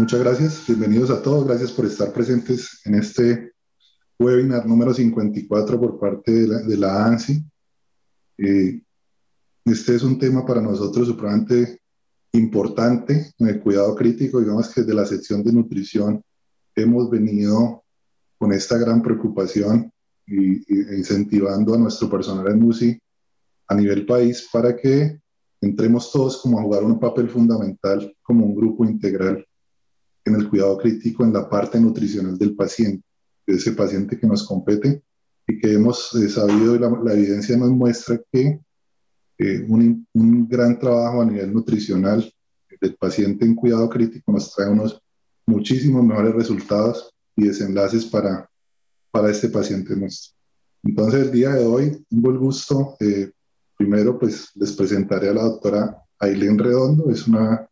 Muchas gracias. Bienvenidos a todos. Gracias por estar presentes en este webinar número 54 por parte de la ANSI. Este es un tema para nosotros supremamente importante en el cuidado crítico. Digamos que desde la sección de nutrición hemos venido con esta gran preocupación e incentivando a nuestro personal en UCI a nivel país para que entremos todos como a jugar un papel fundamental como un grupo integral en el cuidado crítico en la parte nutricional del paciente, de ese paciente que nos compete y que hemos sabido y la evidencia nos muestra que un gran trabajo a nivel nutricional del paciente en cuidado crítico nos trae unos muchísimos mejores resultados y desenlaces para este paciente nuestro. Entonces, el día de hoy, tengo el gusto, primero, pues les presentaré a la doctora Ailén Redondo. Es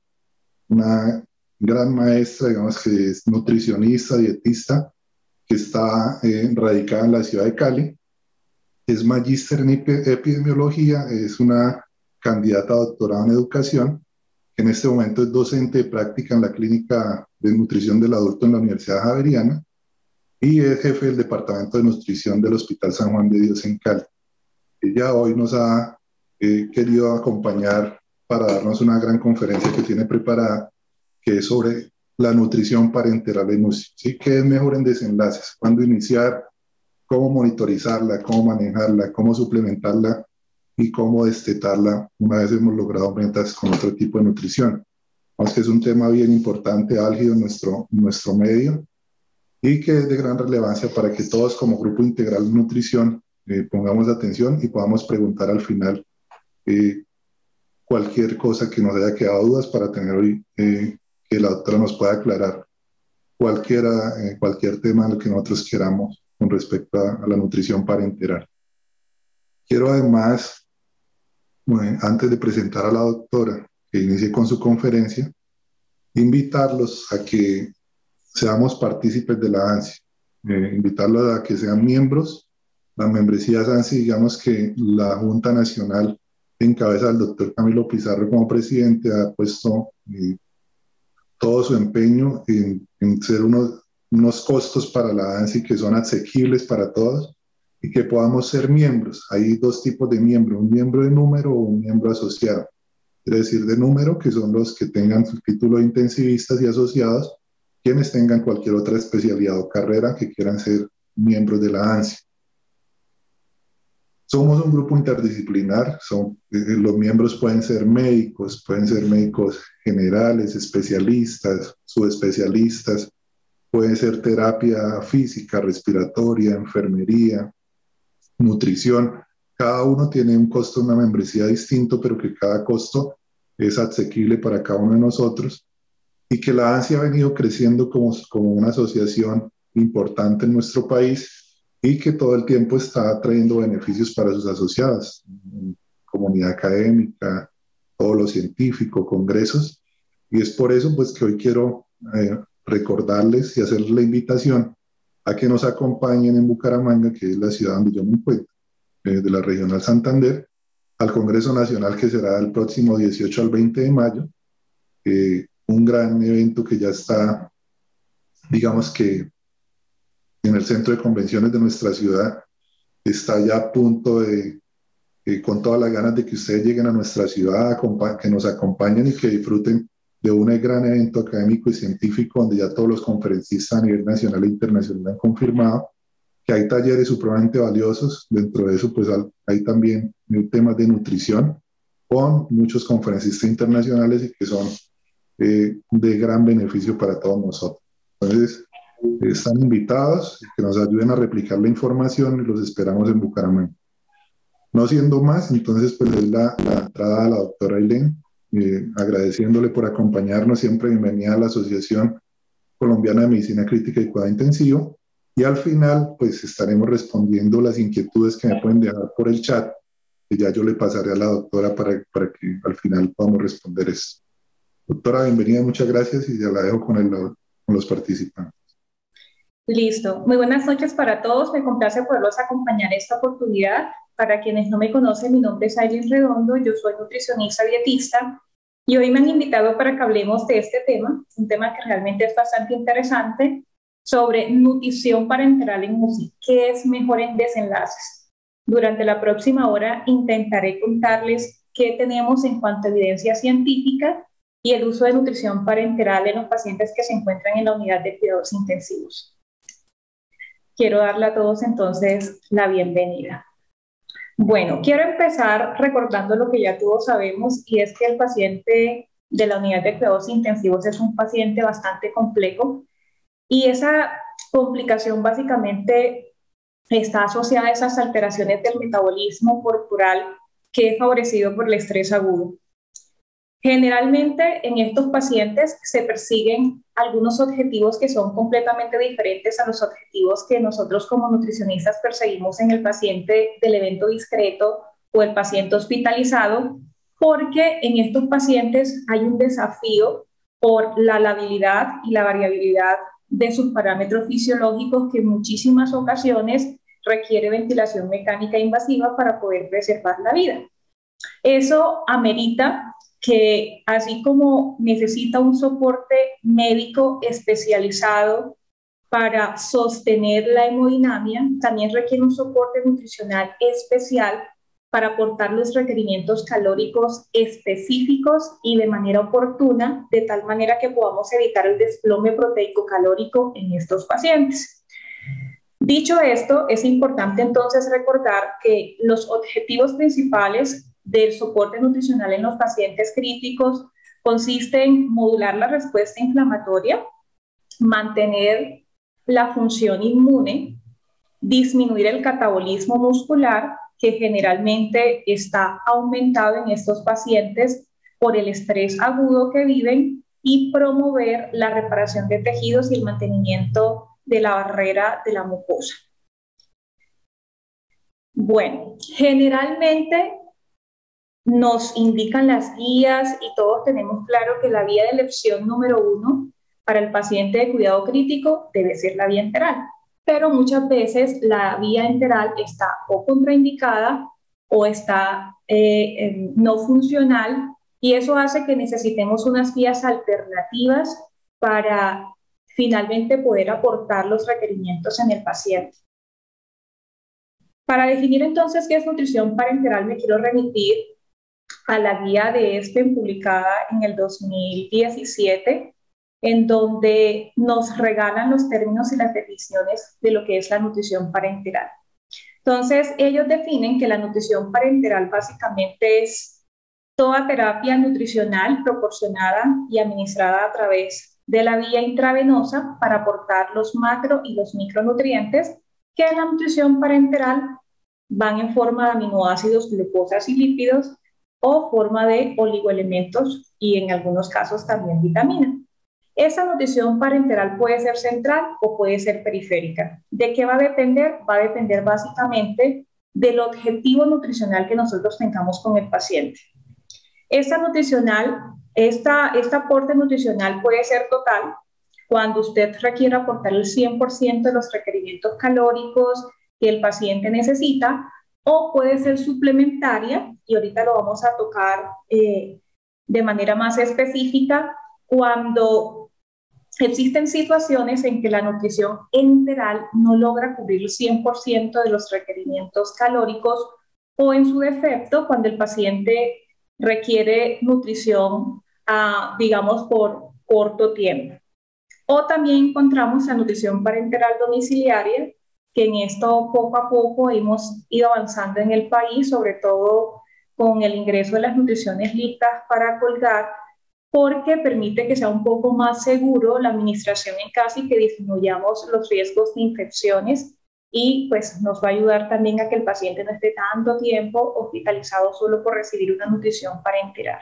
una gran maestra, digamos que es nutricionista, dietista, que está radicada en la ciudad de Cali. Es magíster en epidemiología, es una candidata a doctorado en educación, que en este momento es docente de práctica en la clínica de nutrición del adulto en la Universidad Javeriana y es jefe del departamento de nutrición del Hospital San Juan de Dios en Cali. Ella hoy nos ha querido acompañar para darnos una gran conferencia que tiene preparada, que es sobre la nutrición parenteral en UCI. ¿Sí? ¿Qué es mejor en desenlaces? ¿Cuándo iniciar? ¿Cómo monitorizarla? ¿Cómo manejarla? ¿Cómo suplementarla? Y cómo destetarla una vez hemos logrado metas con otro tipo de nutrición. Vamos que es un tema bien importante, álgido en nuestro medio y que es de gran relevancia para que todos como grupo integral de nutrición pongamos atención y podamos preguntar al final eh, cualquier cosa que nos haya quedado dudas para tener hoy que la doctora nos pueda aclarar cualquier tema en lo que nosotros queramos con respecto a la nutrición parenteral. Quiero además, antes de presentar a la doctora que inicie con su conferencia, invitarlos a que seamos partícipes de la ANSI, invitarlos a que sean miembros. Las membresías ANSI, digamos que la Junta Nacional en cabeza del doctor Camilo Pizarro como presidente ha puesto todo su empeño en ser unos costos para la ANSI que son asequibles para todos y que podamos ser miembros. Hay dos tipos de miembros, un miembro de número o un miembro asociado. Quiere decir de número, que son los que tengan su título de intensivistas y asociados, quienes tengan cualquier otra especialidad o carrera que quieran ser miembros de la ANSI. Somos un grupo interdisciplinar, los miembros pueden ser médicos generales, especialistas, subespecialistas, puede ser terapia física, respiratoria, enfermería, nutrición. Cada uno tiene un costo de una membresía distinto, pero que cada costo es asequible para cada uno de nosotros y que la ANSI ha venido creciendo como una asociación importante en nuestro país y que todo el tiempo está trayendo beneficios para sus asociadas, comunidad académica, todo lo científico, congresos, y es por eso pues que hoy quiero recordarles y hacerles la invitación a que nos acompañen en Bucaramanga, que es la ciudad donde yo me encuentro, de la Regional Santander, al Congreso Nacional que será el próximo 18 al 20 de mayo, un gran evento que ya está, digamos que en el centro de convenciones de nuestra ciudad, está ya a punto con todas las ganas de que ustedes lleguen a nuestra ciudad, que nos acompañen y que disfruten de un gran evento académico y científico donde ya todos los conferencistas a nivel nacional e internacional han confirmado que hay talleres supremamente valiosos. Dentro de eso, pues hay también temas de nutrición con muchos conferencistas internacionales y que son de gran beneficio para todos nosotros. Entonces, están invitados, que nos ayuden a replicar la información y los esperamos en Bucaramanga. No siendo más, entonces pues es la entrada a la doctora Ailén, agradeciéndole por acompañarnos, siempre bienvenida a la Asociación Colombiana de Medicina Crítica y Cuidado Intensivo, y al final pues estaremos respondiendo las inquietudes que me pueden dejar por el chat, que ya yo le pasaré a la doctora para que al final podamos responder eso. Doctora, bienvenida, muchas gracias y ya la dejo con los participantes. Listo. Muy buenas noches para todos. Me complace poderlos acompañar en esta oportunidad. Para quienes no me conocen, mi nombre es Ailén Redondo. Yo soy nutricionista dietista Y hoy me han invitado para que hablemos de este tema, un tema que realmente es bastante interesante, sobre nutrición parenteral en UCI. ¿Qué es mejor en desenlaces? Durante la próxima hora intentaré contarles qué tenemos en cuanto a evidencia científica y el uso de nutrición parenteral en los pacientes que se encuentran en la unidad de cuidados intensivos. Quiero darle a todos entonces la bienvenida. Bueno, quiero empezar recordando lo que ya todos sabemos, y es que el paciente de la unidad de cuidados intensivos es un paciente bastante complejo, y esa complicación básicamente está asociada a esas alteraciones del metabolismo corporal que es favorecido por el estrés agudo. Generalmente en estos pacientes se persiguen algunos objetivos que son completamente diferentes a los objetivos que nosotros como nutricionistas perseguimos en el paciente del evento discreto o el paciente hospitalizado, porque en estos pacientes hay un desafío por la labilidad y la variabilidad de sus parámetros fisiológicos que en muchísimas ocasiones requiere ventilación mecánica invasiva para poder preservar la vida. Eso amerita que, así como necesita un soporte médico especializado para sostener la hemodinamia, también requiere un soporte nutricional especial para aportar los requerimientos calóricos específicos y de manera oportuna, de tal manera que podamos evitar el desplome proteico calórico en estos pacientes. Dicho esto, es importante entonces recordar que los objetivos principales del soporte nutricional en los pacientes críticos consiste en modular la respuesta inflamatoria, mantener la función inmune, disminuir el catabolismo muscular, que generalmente está aumentado en estos pacientes por el estrés agudo que viven, y promover la reparación de tejidos y el mantenimiento de la barrera de la mucosa. Bueno, generalmente nos indican las guías y todos tenemos claro que la vía de elección número 1 para el paciente de cuidado crítico debe ser la vía enteral, pero muchas veces la vía enteral está o contraindicada o está no funcional, y eso hace que necesitemos unas vías alternativas para finalmente poder aportar los requerimientos en el paciente. Para definir entonces qué es nutrición parenteral, me quiero remitir a la guía de ESPEN publicada en el 2017, en donde nos regalan los términos y las definiciones de lo que es la nutrición parenteral. Entonces, ellos definen que la nutrición parenteral básicamente es toda terapia nutricional proporcionada y administrada a través de la vía intravenosa para aportar los macro y los micronutrientes que en la nutrición parenteral van en forma de aminoácidos, glucosas y lípidos, o forma de oligoelementos y en algunos casos también vitamina. Esa nutrición parenteral puede ser central o puede ser periférica. ¿De qué va a depender? Va a depender básicamente del objetivo nutricional que nosotros tengamos con el paciente. Este aporte nutricional puede ser total cuando usted requiere aportar el 100% de los requerimientos calóricos que el paciente necesita, o puede ser suplementaria, y ahorita lo vamos a tocar de manera más específica, cuando existen situaciones en que la nutrición enteral no logra cubrir el 100% de los requerimientos calóricos, o en su defecto, cuando el paciente requiere nutrición, digamos, por corto tiempo. O también encontramos la nutrición parenteral domiciliaria, que en esto poco a poco hemos ido avanzando en el país, sobre todo con el ingreso de las nutriciones listas para colgar, porque permite que sea un poco más seguro la administración en casa y que disminuyamos los riesgos de infecciones, y pues nos va a ayudar también a que el paciente no esté tanto tiempo hospitalizado solo por recibir una nutrición parenteral.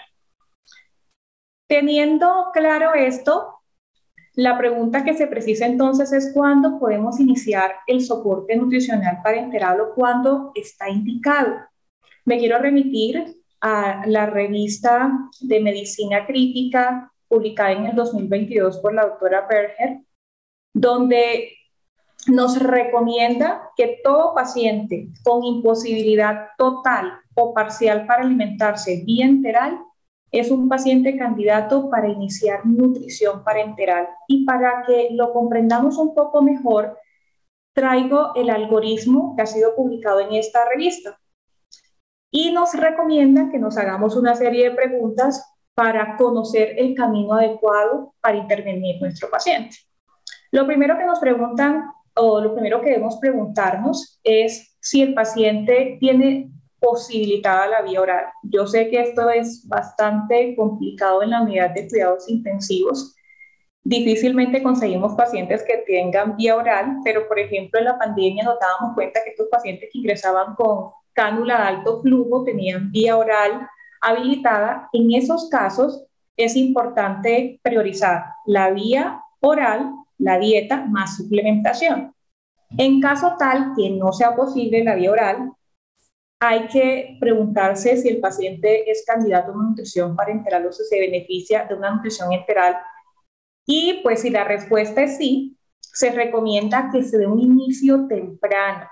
Teniendo claro esto, la pregunta que se precisa entonces es cuándo podemos iniciar el soporte nutricional parenteral o cuándo está indicado. Me quiero remitir a la revista de Medicina Crítica publicada en el 2022 por la doctora Berger, donde nos recomienda que todo paciente con imposibilidad total o parcial para alimentarse vía enteral es un paciente candidato para iniciar nutrición parenteral. Y para que lo comprendamos un poco mejor, traigo el algoritmo que ha sido publicado en esta revista. Y nos recomiendan que nos hagamos una serie de preguntas para conocer el camino adecuado para intervenir nuestro paciente. Lo primero que nos preguntan, o lo primero que debemos preguntarnos, es si el paciente tiene posibilitada la vía oral. Yo sé que esto es bastante complicado en la unidad de cuidados intensivos. Difícilmente conseguimos pacientes que tengan vía oral, pero por ejemplo en la pandemia nos dábamos cuenta que estos pacientes que ingresaban con cánula de alto flujo tenían vía oral habilitada. En esos casos es importante priorizar la vía oral, la dieta más suplementación. En caso tal que no sea posible la vía oral, hay que preguntarse si el paciente es candidato a una nutrición parenteral o si se beneficia de una nutrición enteral. Y pues si la respuesta es sí, se recomienda que se dé un inicio temprano.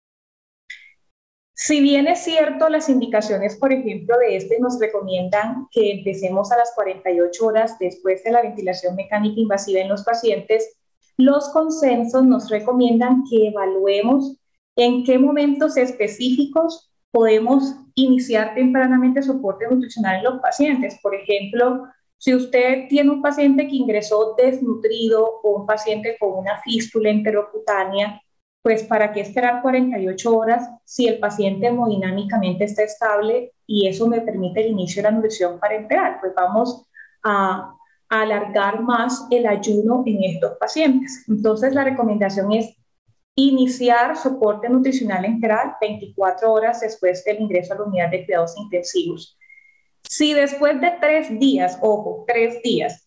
Si bien es cierto, las indicaciones, por ejemplo, de nos recomiendan que empecemos a las 48 horas después de la ventilación mecánica invasiva en los pacientes, los consensos nos recomiendan que evaluemos en qué momentos específicos podemos iniciar tempranamente soporte nutricional en los pacientes. Por ejemplo, si usted tiene un paciente que ingresó desnutrido o un paciente con una fístula enterocutánea, pues ¿para qué esperar 48 horas si el paciente hemodinámicamente está estable y eso me permite el inicio de la nutrición parenteral? Pues vamos a alargar más el ayuno en estos pacientes. Entonces la recomendación es iniciar soporte nutricional enteral 24 horas después del ingreso a la unidad de cuidados intensivos. Si después de 3 días, ojo, 3 días,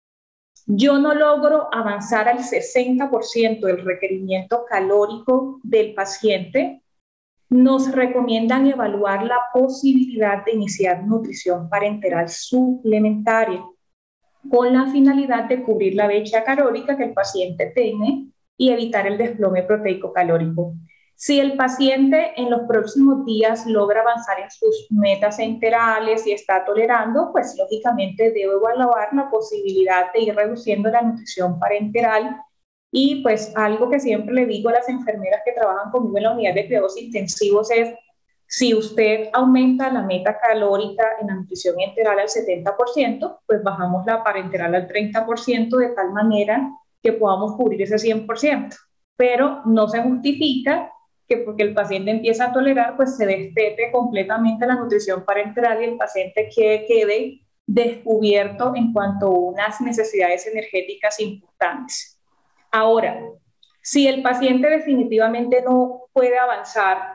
yo no logro avanzar al 60% del requerimiento calórico del paciente, nos recomiendan evaluar la posibilidad de iniciar nutrición parenteral suplementaria con la finalidad de cubrir la brecha calórica que el paciente tiene y evitar el desplome proteico calórico. Si el paciente en los próximos días logra avanzar en sus metas enterales y está tolerando, pues lógicamente debo evaluar la posibilidad de ir reduciendo la nutrición parenteral. Y pues algo que siempre le digo a las enfermeras que trabajan conmigo en la unidad de cuidados intensivos es, si usted aumenta la meta calórica en la nutrición enteral al 70%, pues bajamos la parenteral al 30% de tal manera que podamos cubrir ese 100%. Pero no se justifica que porque el paciente empieza a tolerar, pues se destete completamente la nutrición parenteral y el paciente quede descubierto en cuanto a unas necesidades energéticas importantes. Ahora, si el paciente definitivamente no puede avanzar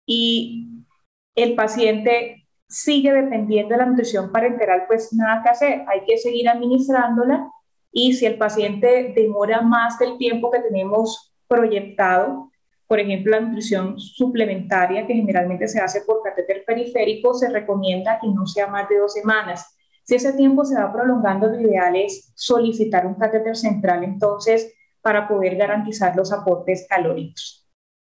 y el paciente sigue dependiendo de la nutrición parenteral, pues nada que hacer, hay que seguir administrándola. Y si el paciente demora más del tiempo que tenemos proyectado, por ejemplo, la nutrición suplementaria, que generalmente se hace por catéter periférico, se recomienda que no sea más de 2 semanas. Si ese tiempo se va prolongando, lo ideal es solicitar un catéter central, entonces, para poder garantizar los aportes calóricos.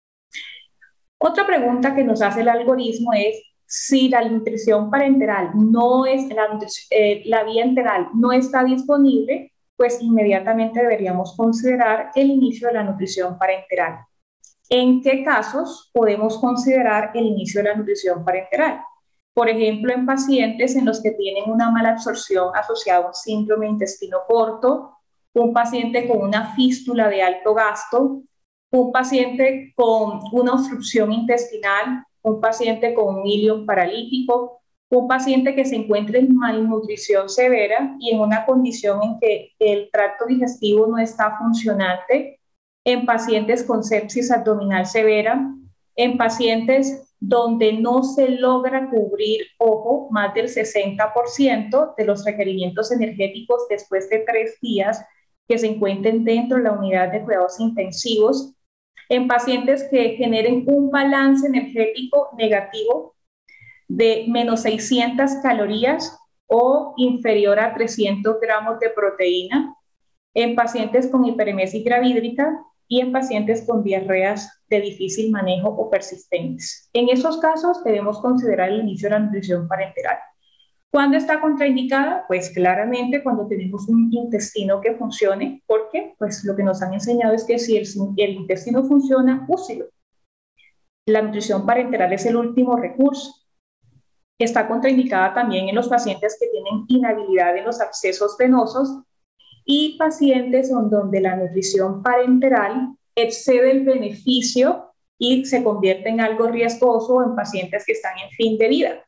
Otra pregunta que nos hace el algoritmo es si la nutrición parenteral no es, la vía enteral no está disponible, pues inmediatamente deberíamos considerar el inicio de la nutrición parenteral. ¿En qué casos podemos considerar el inicio de la nutrición parenteral? Por ejemplo, en pacientes en los que tienen una mala absorción asociada a un síndrome de intestino corto, un paciente con una fístula de alto gasto, un paciente con una obstrucción intestinal, un paciente con un ilion paralítico, un paciente que se encuentra en malnutrición severa y en una condición en que el tracto digestivo no está funcionante, en pacientes con sepsis abdominal severa, en pacientes donde no se logra cubrir, ojo, más del 60% de los requerimientos energéticos después de 3 días que se encuentren dentro de la unidad de cuidados intensivos, en pacientes que generen un balance energético negativo de menos 600 calorías o inferior a 300 gramos de proteína, en pacientes con hiperemesis gravídrica y en pacientes con diarreas de difícil manejo o persistentes. En esos casos debemos considerar el inicio de la nutrición parenteral. ¿Cuándo está contraindicada? Pues claramente cuando tenemos un intestino que funcione. ¿Por qué? Pues lo que nos han enseñado es que si el intestino funciona, úselo. La nutrición parenteral es el último recurso. Está contraindicada también en los pacientes que tienen inhabilidad en los abscesos venosos y pacientes donde la nutrición parenteral excede el beneficio y se convierte en algo riesgoso en pacientes que están en fin de vida.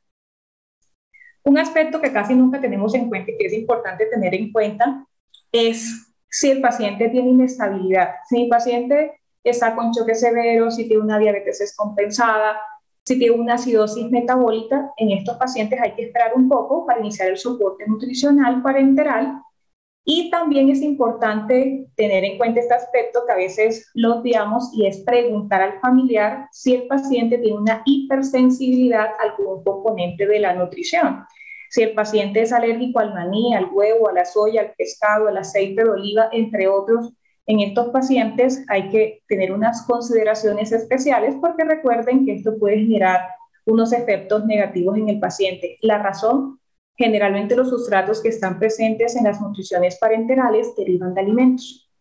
Un aspecto que casi nunca tenemos en cuenta y que es importante tener en cuenta es si el paciente tiene inestabilidad. Si el paciente está con choque severo, si tiene una diabetes descompensada, si tiene una acidosis metabólica, en estos pacientes hay que esperar un poco para iniciar el soporte nutricional parenteral. Y también es importante tener en cuenta este aspecto que a veces lo olvidamos y es preguntar al familiar si el paciente tiene una hipersensibilidad a algún componente de la nutrición. Si el paciente es alérgico al maní, al huevo, a la soya, al pescado, al aceite de oliva, entre otros, en estos pacientes hay que tener unas consideraciones especiales porque recuerden que esto puede generar unos efectos negativos en el paciente. La razón, generalmente los sustratos que están presentes en las nutriciones parenterales derivan de alimentos.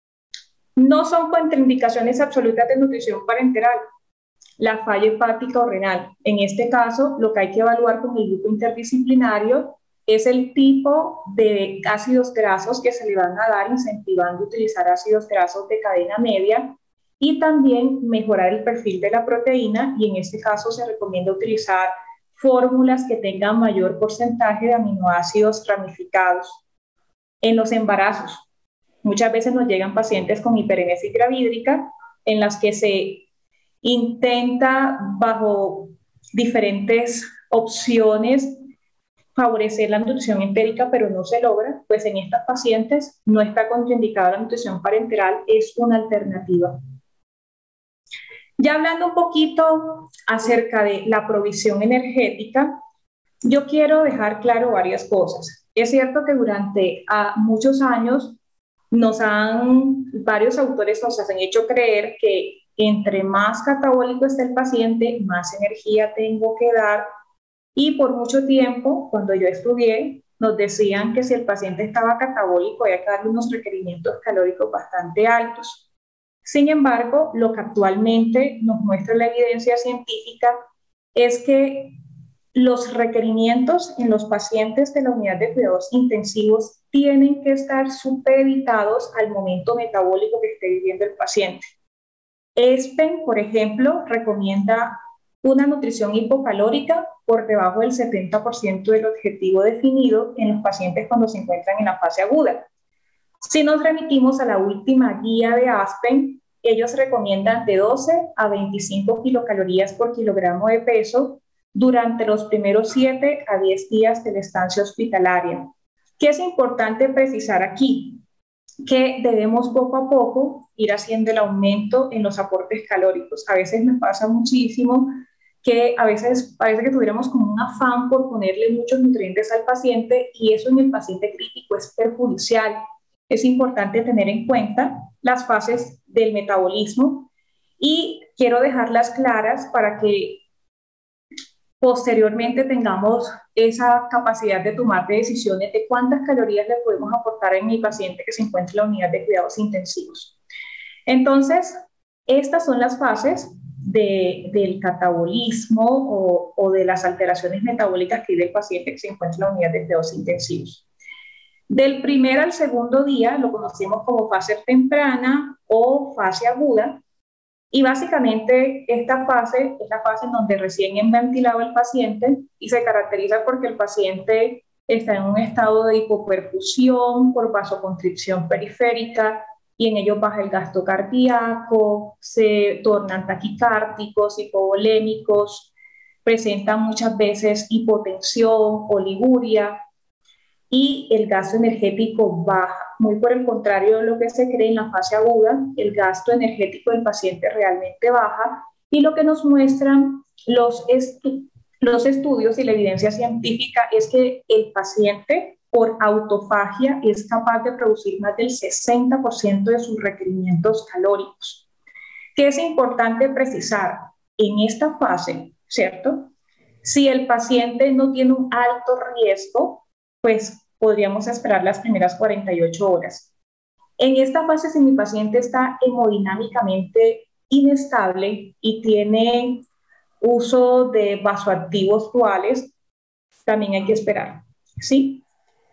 No son contraindicaciones absolutas de nutrición parenteral. La falla hepática o renal. En este caso, lo que hay que evaluar con el grupo interdisciplinario es el tipo de ácidos grasos que se le van a dar, incentivando a utilizar ácidos grasos de cadena media y también mejorar el perfil de la proteína, y en este caso se recomienda utilizar fórmulas que tengan mayor porcentaje de aminoácidos ramificados. En los embarazos, muchas veces nos llegan pacientes con hiperemesis gravídica en las que se intenta bajo diferentes opciones favorecer la nutrición entérica, pero no se logra. Pues en estas pacientes no está contraindicada la nutrición parenteral, es una alternativa. Ya hablando un poquito acerca de la provisión energética, yo quiero dejar claro varias cosas. Es cierto que durante muchos años varios autores nos han hecho creer que entre más catabólico esté el paciente, más energía tengo que dar. Y por mucho tiempo, cuando yo estudié, nos decían que si el paciente estaba catabólico, había que darle unos requerimientos calóricos bastante altos. Sin embargo, lo que actualmente nos muestra la evidencia científica es que los requerimientos en los pacientes de la unidad de cuidados intensivos tienen que estar supeditados al momento metabólico que esté viviendo el paciente. ESPEN, por ejemplo, recomienda una nutrición hipocalórica por debajo del 70% del objetivo definido en los pacientes cuando se encuentran en la fase aguda. Si nos remitimos a la última guía de ASPEN, ellos recomiendan de 12 a 25 kilocalorías por kilogramo de peso durante los primeros 7 a 10 días de la estancia hospitalaria. ¿Qué es importante precisar aquí? Que debemos poco a poco ir haciendo el aumento en los aportes calóricos. A veces me pasa muchísimo que a veces parece que tuviéramos como un afán por ponerle muchos nutrientes al paciente y eso en el paciente crítico es perjudicial. Es importante tener en cuenta las fases del metabolismo y quiero dejarlas claras para que posteriormente tengamos esa capacidad de tomar decisiones de cuántas calorías le podemos aportar a mi paciente que se encuentra en la unidad de cuidados intensivos. Entonces, estas son las fases del catabolismo o de las alteraciones metabólicas que tiene el paciente que se encuentra en la unidad de cuidados intensivos. Del primer al segundo día lo conocemos como fase temprana o fase aguda. Y básicamente esta fase es la fase en donde recién es ventilado el paciente y se caracteriza porque el paciente está en un estado de hipoperfusión por vasoconstricción periférica y en ello baja el gasto cardíaco, se tornan taquicárdicos, hipovolémicos, presentan muchas veces hipotensión, oliguria y el gasto energético baja. Muy por el contrario de lo que se cree en la fase aguda, el gasto energético del paciente realmente baja y lo que nos muestran los estudios y la evidencia científica es que el paciente por autofagia es capaz de producir más del 60% de sus requerimientos calóricos. ¿Qué es importante precisar? En esta fase, ¿cierto? Si el paciente no tiene un alto riesgo, pues podríamos esperar las primeras 48 horas. En esta fase, si mi paciente está hemodinámicamente inestable y tiene uso de vasoactivos duales, también hay que esperar, ¿sí?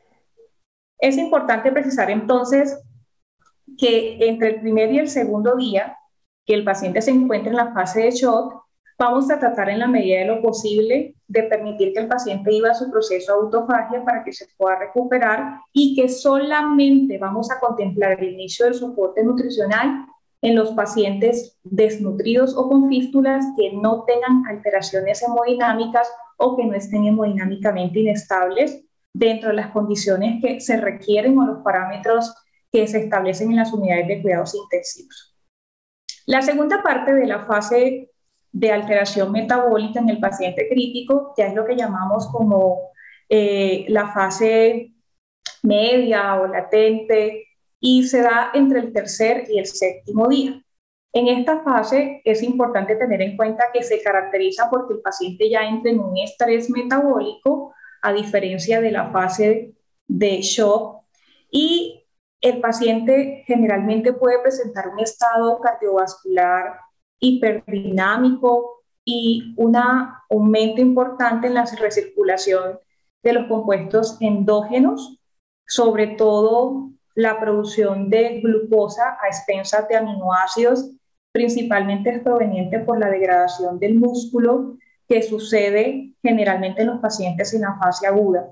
Es importante precisar entonces que entre el primer y el segundo día que el paciente se encuentra en la fase de shock, vamos a tratar en la medida de lo posible de permitir que el paciente viva su proceso de autofagia para que se pueda recuperar y que solamente vamos a contemplar el inicio del soporte nutricional en los pacientes desnutridos o con fístulas que no tengan alteraciones hemodinámicas o que no estén hemodinámicamente inestables dentro de las condiciones que se requieren o los parámetros que se establecen en las unidades de cuidados intensivos. La segunda parte de la fase de alteración metabólica en el paciente crítico ya es lo que llamamos como la fase media o latente y se da entre el tercer y el séptimo día. En esta fase es importante tener en cuenta que se caracteriza porque el paciente ya entra en un estrés metabólico a diferencia de la fase de shock y el paciente generalmente puede presentar un estado cardiovascular hiperdinámico y un aumento importante en la recirculación de los compuestos endógenos, sobre todo la producción de glucosa a expensas de aminoácidos, principalmente es proveniente por la degradación del músculo que sucede generalmente en los pacientes en la fase aguda.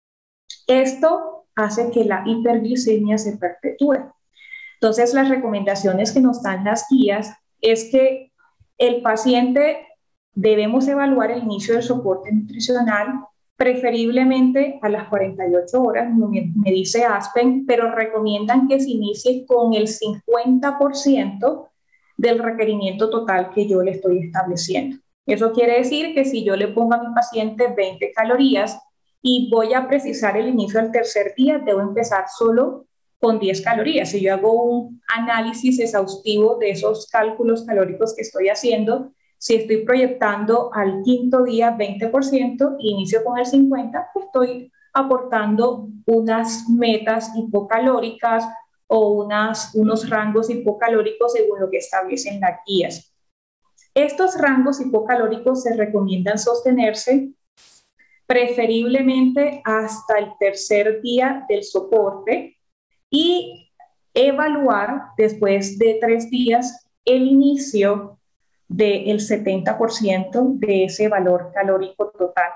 Esto hace que la hiperglicemia se perpetúe. Entonces, las recomendaciones que nos dan las guías es que el paciente debemos evaluar el inicio del soporte nutricional, preferiblemente a las 48 horas, me dice Aspen, pero recomiendan que se inicie con el 50% del requerimiento total que yo le estoy estableciendo. Eso quiere decir que si yo le pongo a mi paciente 20 calorías y voy a precisar el inicio del tercer día, debo empezar solo con 10 calorías. Si yo hago un análisis exhaustivo de esos cálculos calóricos que estoy haciendo, si estoy proyectando al quinto día 20% y inicio con el 50%, pues estoy aportando unas metas hipocalóricas o unos rangos hipocalóricos según lo que establecen las guías. Estos rangos hipocalóricos se recomiendan sostenerse preferiblemente hasta el tercer día del soporte y evaluar después de 3 días el inicio del 70% de ese valor calórico total.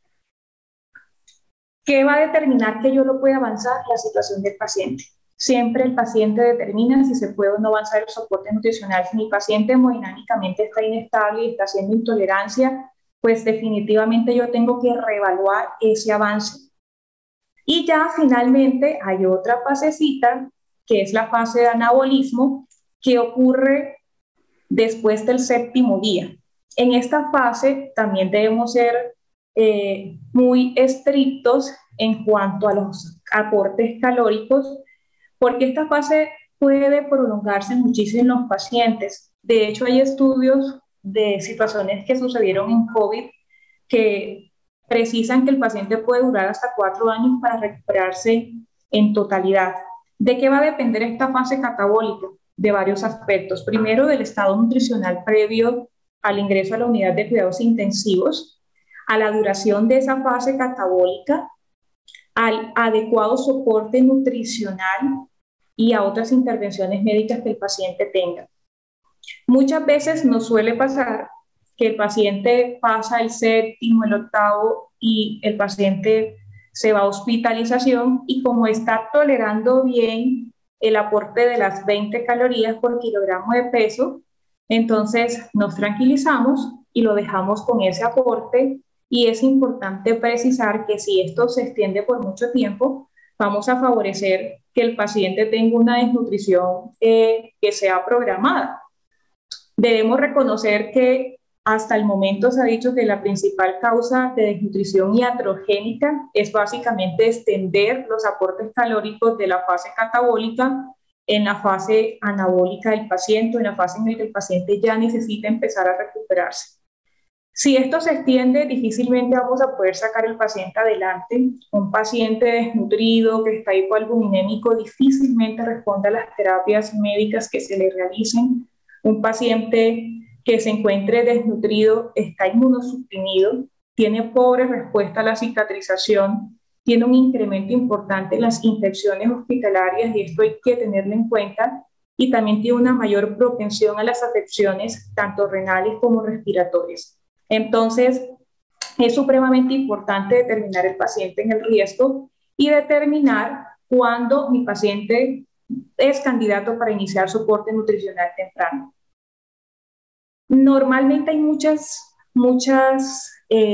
¿Qué va a determinar que yo lo pueda avanzar? La situación del paciente. Siempre el paciente determina si se puede o no avanzar el soporte nutricional. Si mi paciente hemodinámicamente está inestable y está haciendo intolerancia, pues definitivamente yo tengo que reevaluar ese avance. Y ya finalmente hay otra fasecita, que es la fase de anabolismo, que ocurre después del séptimo día. En esta fase también debemos ser muy estrictos en cuanto a los aportes calóricos, porque esta fase puede prolongarse muchísimo en los pacientes. De hecho, hay estudios de situaciones que sucedieron en COVID que precisan que el paciente puede durar hasta 4 años para recuperarse en totalidad. ¿De qué va a depender esta fase catabólica? De varios aspectos. Primero, del estado nutricional previo al ingreso a la unidad de cuidados intensivos, a la duración de esa fase catabólica, al adecuado soporte nutricional y a otras intervenciones médicas que el paciente tenga. Muchas veces nos suele pasar que el paciente pasa el séptimo, el octavo y el paciente se va a hospitalización y como está tolerando bien el aporte de las 20 calorías por kilogramo de peso, entonces nos tranquilizamos y lo dejamos con ese aporte y es importante precisar que si esto se extiende por mucho tiempo, vamos a favorecer que el paciente tenga una desnutrición que sea programada. Debemos reconocer que hasta el momento se ha dicho que la principal causa de desnutrición iatrogénica es básicamente extender los aportes calóricos de la fase catabólica en la fase anabólica del paciente, en la fase en la que el paciente ya necesita empezar a recuperarse. Si esto se extiende, difícilmente vamos a poder sacar al paciente adelante. Un paciente desnutrido que está hipoalbuminémico difícilmente responde a las terapias médicas que se le realicen. Un paciente que se encuentre desnutrido está inmunosuprimido, tiene pobre respuesta a la cicatrización, tiene un incremento importante en las infecciones hospitalarias y esto hay que tenerlo en cuenta, y también tiene una mayor propensión a las afecciones tanto renales como respiratorias. Entonces, es supremamente importante determinar el paciente en el riesgo y determinar cuándo mi paciente es candidato para iniciar soporte nutricional temprano. Normalmente hay muchas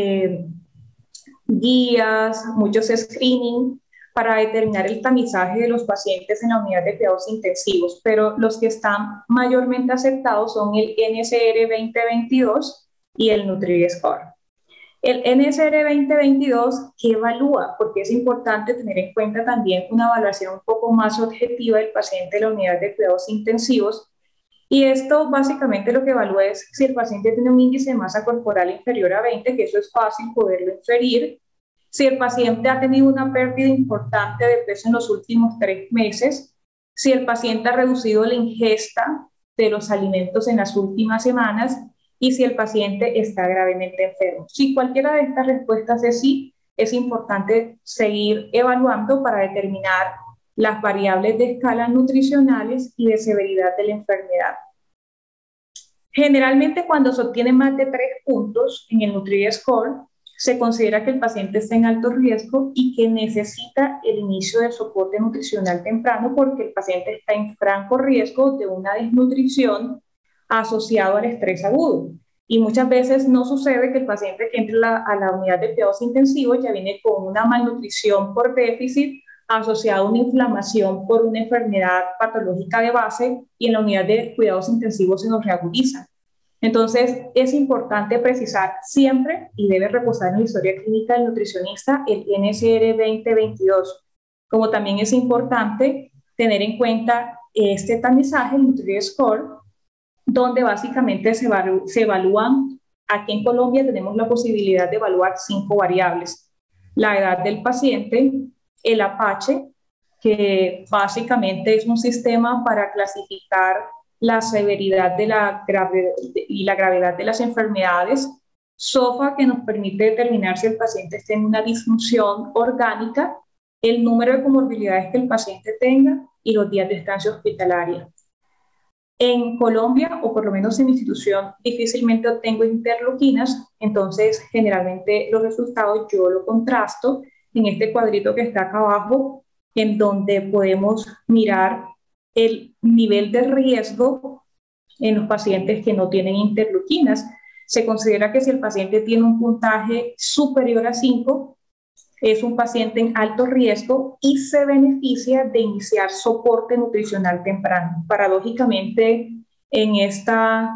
guías, muchos screening para determinar el tamizaje de los pacientes en la unidad de cuidados intensivos, pero los que están mayormente aceptados son el NSR 2022 y el Nutri-Score. El NSR 2022, ¿qué evalúa? Porque es importante tener en cuenta también una evaluación un poco más objetiva del paciente de la unidad de cuidados intensivos. Y esto básicamente lo que evalúa es si el paciente tiene un índice de masa corporal inferior a 20, que eso es fácil poderlo inferir, si el paciente ha tenido una pérdida importante de peso en los últimos 3 meses, si el paciente ha reducido la ingesta de los alimentos en las últimas semanas y si el paciente está gravemente enfermo. Si cualquiera de estas respuestas es sí, es importante seguir evaluando para determinar las variables de escala nutricionales y de severidad de la enfermedad. Generalmente cuando se obtienen más de 3 puntos en el Nutri-Score, se considera que el paciente está en alto riesgo y que necesita el inicio del soporte nutricional temprano porque el paciente está en franco riesgo de una desnutrición asociado al estrés agudo. Y muchas veces no sucede que el paciente que entra a la unidad de cuidados intensivos ya viene con una malnutrición por déficit asociado a una inflamación por una enfermedad patológica de base y en la unidad de cuidados intensivos se nos reagudiza. Entonces, es importante precisar siempre y debe reposar en la historia clínica del nutricionista el NSR 2022. Como también es importante tener en cuenta este tamizaje, el Nutri-Score, donde básicamente se evalúan, aquí en Colombia tenemos la posibilidad de evaluar 5 variables. La edad del paciente, el APACHE, que básicamente es un sistema para clasificar la severidad de y la gravedad de las enfermedades, SOFA, que nos permite determinar si el paciente está en una disfunción orgánica, el número de comorbilidades que el paciente tenga y los días de estancia hospitalaria. En Colombia, o por lo menos en mi institución, difícilmente obtengo interleuquinas, entonces generalmente los resultados yo los contrasto en este cuadrito que está acá abajo, en donde podemos mirar el nivel de riesgo en los pacientes que no tienen interleuquinas. Se considera que si el paciente tiene un puntaje superior a 5, es un paciente en alto riesgo y se beneficia de iniciar soporte nutricional temprano. Paradójicamente, en esta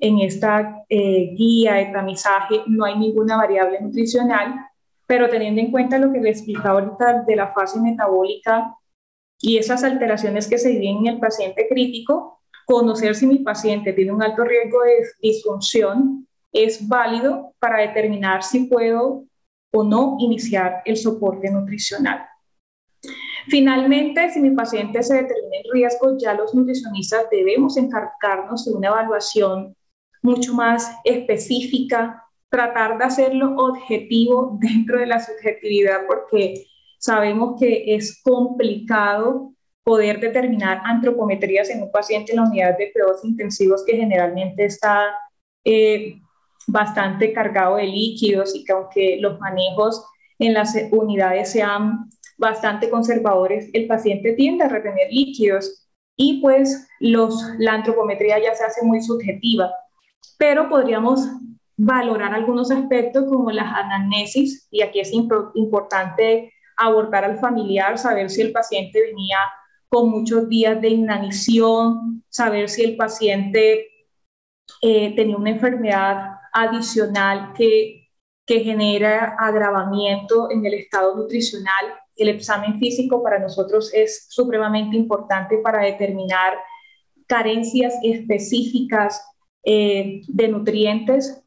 guía de tamizaje no hay ninguna variable nutricional, pero teniendo en cuenta lo que les explicaba ahorita de la fase metabólica y esas alteraciones que se viven en el paciente crítico, conocer si mi paciente tiene un alto riesgo de disfunción es válido para determinar si puedo o no iniciar el soporte nutricional. Finalmente, si mi paciente se determina en riesgo, ya los nutricionistas debemos encargarnos de una evaluación mucho más específica, tratar de hacerlo objetivo dentro de la subjetividad, porque sabemos que es complicado poder determinar antropometrías en un paciente en la unidad de cuidados intensivos que generalmente está bastante cargado de líquidos y que aunque los manejos en las unidades sean bastante conservadores, el paciente tiende a retener líquidos y pues la antropometría ya se hace muy subjetiva, pero podríamos valorar algunos aspectos como las anamnesis, y aquí es importante abordar al familiar, saber si el paciente venía con muchos días de inanición, saber si el paciente tenía una enfermedad adicional que genera agravamiento en el estado nutricional. El examen físico para nosotros es supremamente importante para determinar carencias específicas de nutrientes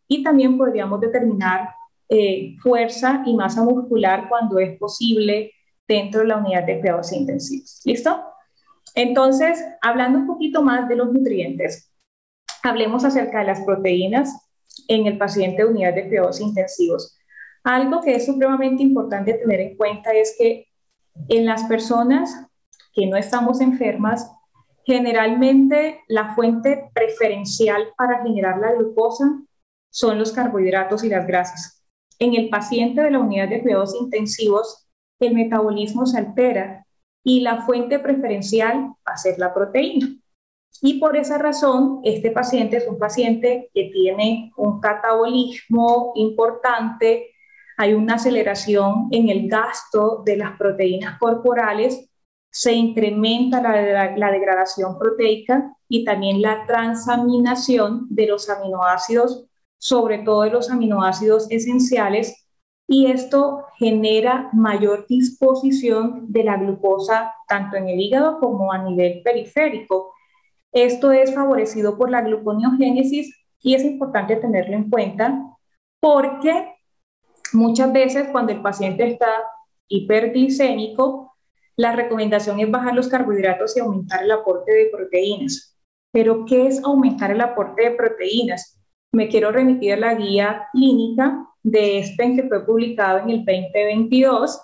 y también podríamos determinar fuerza y masa muscular cuando es posible dentro de la unidad de cuidados intensivos. ¿Listo? Entonces, hablando un poquito más de los nutrientes, hablemos acerca de las proteínas en el paciente de unidad de cuidados intensivos. Algo que es supremamente importante tener en cuenta es que en las personas que no estamos enfermas, generalmente la fuente preferencial para generar la glucosa son los carbohidratos y las grasas. En el paciente de la unidad de cuidados intensivos, el metabolismo se altera y la fuente preferencial va a ser la proteína. Y por esa razón, este paciente es un paciente que tiene un catabolismo importante, hay una aceleración en el gasto de las proteínas corporales, se incrementa la degradación proteica y también la transaminación de los aminoácidos, sobre todo de los aminoácidos esenciales, y esto genera mayor disposición de la glucosa tanto en el hígado como a nivel periférico. Esto es favorecido por la gluconeogénesis y es importante tenerlo en cuenta porque muchas veces cuando el paciente está hiperglicémico, la recomendación es bajar los carbohidratos y aumentar el aporte de proteínas. Pero, ¿qué es aumentar el aporte de proteínas? Me quiero remitir a la guía clínica de ESPEN que fue publicado en el 2022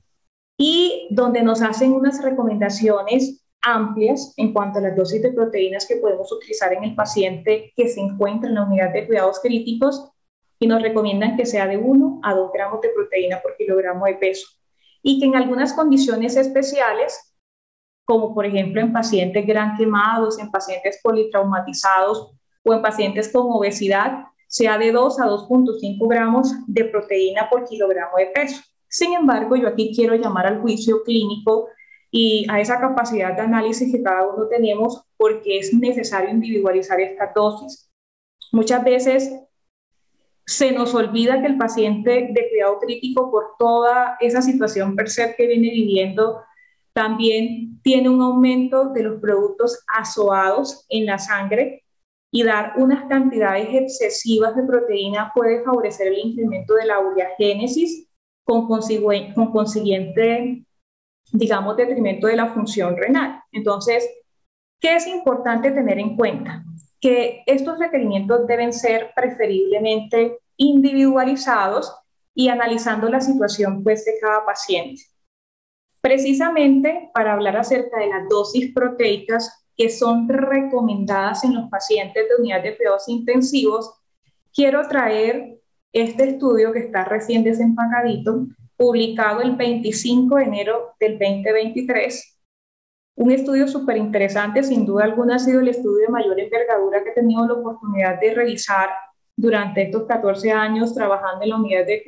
y donde nos hacen unas recomendaciones amplias en cuanto a las dosis de proteínas que podemos utilizar en el paciente que se encuentra en la unidad de cuidados críticos y nos recomiendan que sea de 1 a 2 gramos de proteína por kilogramo de peso y que en algunas condiciones especiales, como por ejemplo en pacientes gran quemados, en pacientes politraumatizados o en pacientes con obesidad, sea de 2 a 2.5 gramos de proteína por kilogramo de peso. Sin embargo, yo aquí quiero llamar al juicio clínico y a esa capacidad de análisis que cada uno tenemos porque es necesario individualizar estas dosis. Muchas veces se nos olvida que el paciente de cuidado crítico, por toda esa situación per se que viene viviendo, también tiene un aumento de los productos azoados en la sangre y dar unas cantidades excesivas de proteína puede favorecer el incremento de la ureagénesis con consiguiente, digamos, detrimento de la función renal. Entonces, ¿qué es importante tener en cuenta? Que estos requerimientos deben ser preferiblemente individualizados y analizando la situación pues, de cada paciente. Precisamente para hablar acerca de las dosis proteicas que son recomendadas en los pacientes de unidad de cuidados intensivos, quiero traer este estudio que está recién desempacadito, publicado el 25 de enero del 2023. Un estudio súper interesante, sin duda alguna ha sido el estudio de mayor envergadura que he tenido la oportunidad de revisar durante estos 14 años trabajando en la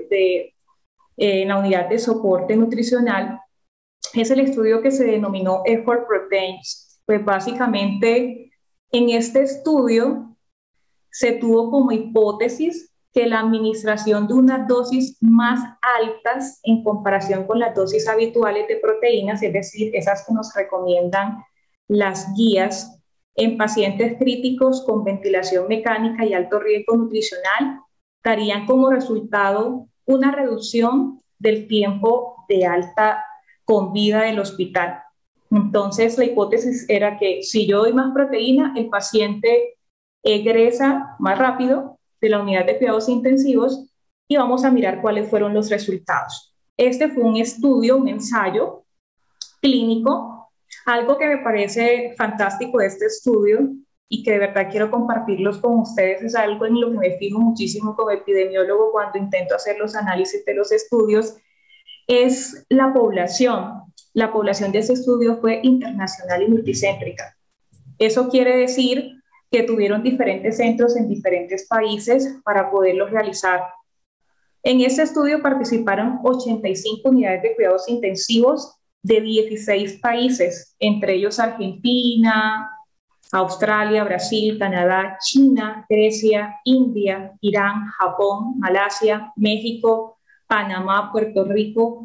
unidad de soporte nutricional. Es el estudio que se denominó Effort Proteins. Pues básicamente en este estudio se tuvo como hipótesis que la administración de unas dosis más altas en comparación con las dosis habituales de proteínas, es decir, esas que nos recomiendan las guías en pacientes críticos con ventilación mecánica y alto riesgo nutricional, darían como resultado una reducción del tiempo de alta con vida del hospital. Entonces, la hipótesis era que si yo doy más proteína, el paciente egresa más rápido de la unidad de cuidados intensivos y vamos a mirar cuáles fueron los resultados. Este fue un estudio, un ensayo clínico. Algo que me parece fantástico de este estudio y que de verdad quiero compartirlos con ustedes es algo en lo que me fijo muchísimo como epidemiólogo cuando intento hacer los análisis de los estudios, es la población. La población de ese estudio fue internacional y multicéntrica. Eso quiere decir que tuvieron diferentes centros en diferentes países para poderlos realizar. En este estudio participaron 85 unidades de cuidados intensivos de 16 países, entre ellos Argentina, Australia, Brasil, Canadá, China, Grecia, India, Irán, Japón, Malasia, México, Panamá, Puerto Rico,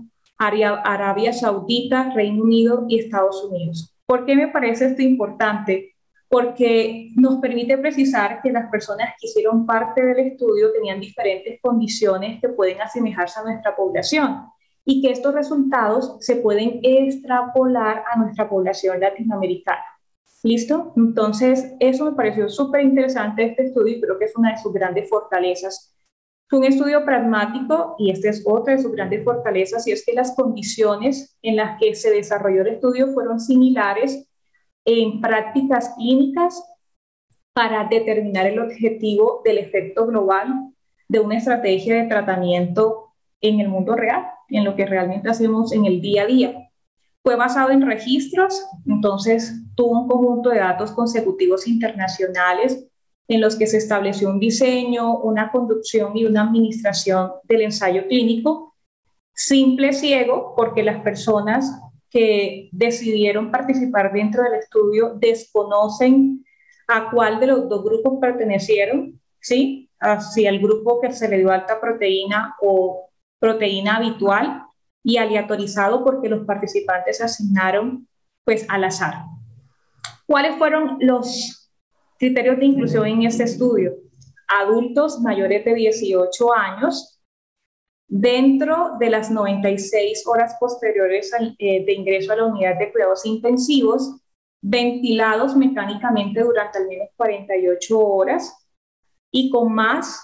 Arabia Saudita, Reino Unido y Estados Unidos. ¿Por qué me parece esto importante? porque nos permite precisar que las personas que hicieron parte del estudio tenían diferentes condiciones que pueden asemejarse a nuestra población y que estos resultados se pueden extrapolar a nuestra población latinoamericana. ¿Listo? Entonces, eso me pareció súper interesante este estudio y creo que es una de sus grandes fortalezas. Fue un estudio pragmático y esta es otra de sus grandes fortalezas, y es que las condiciones en las que se desarrolló el estudio fueron similares en prácticas clínicas para determinar el objetivo del efecto global de una estrategia de tratamiento en el mundo real, en lo que realmente hacemos en el día a día. Fue basado en registros, entonces tuvo un conjunto de datos consecutivos internacionales en los que se estableció un diseño, una conducción y una administración del ensayo clínico, simple ciego, porque las personas que decidieron participar dentro del estudio desconocen a cuál de los dos grupos pertenecieron, ¿sí? Hacia el grupo que se le dio alta proteína o proteína habitual, y aleatorizado porque los participantes se asignaron pues al azar. ¿Cuáles fueron los criterios de inclusión en este estudio? Adultos mayores de 18 años, dentro de las 96 horas posteriores de ingreso a la unidad de cuidados intensivos, ventilados mecánicamente durante al menos 48 horas y con más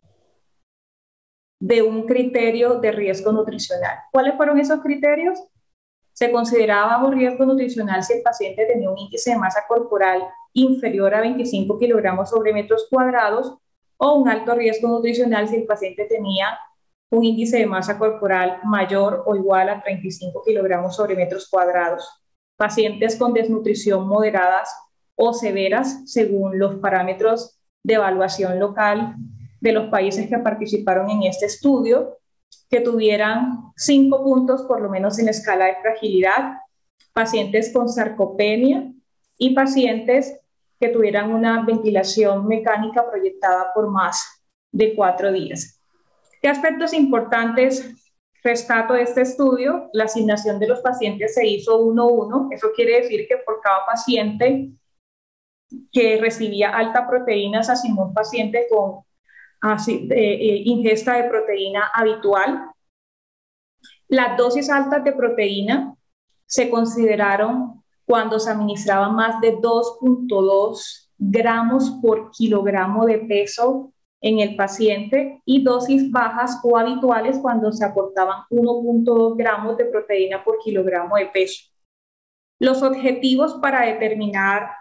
de un criterio de riesgo nutricional. ¿Cuáles fueron esos criterios? Se consideraba bajo riesgo nutricional si el paciente tenía un índice de masa corporal inferior a 25 kilogramos sobre metros cuadrados, o un alto riesgo nutricional si el paciente tenía un índice de masa corporal mayor o igual a 35 kilogramos sobre metros cuadrados. Pacientes con desnutrición moderadas o severas, según los parámetros de evaluación local de los países que participaron en este estudio, que tuvieran 5 puntos por lo menos en la escala de fragilidad, pacientes con sarcopenia y pacientes que tuvieran una ventilación mecánica proyectada por más de 4 días. ¿Qué aspectos importantes rescato de este estudio? La asignación de los pacientes se hizo 1-1, eso quiere decir que por cada paciente que recibía alta proteína se asignó un paciente con ingesta de proteína habitual. Las dosis altas de proteína se consideraron cuando se administraban más de 2.2 gramos por kilogramo de peso en el paciente, y dosis bajas o habituales cuando se aportaban 1.2 gramos de proteína por kilogramo de peso. Los objetivos para determinar,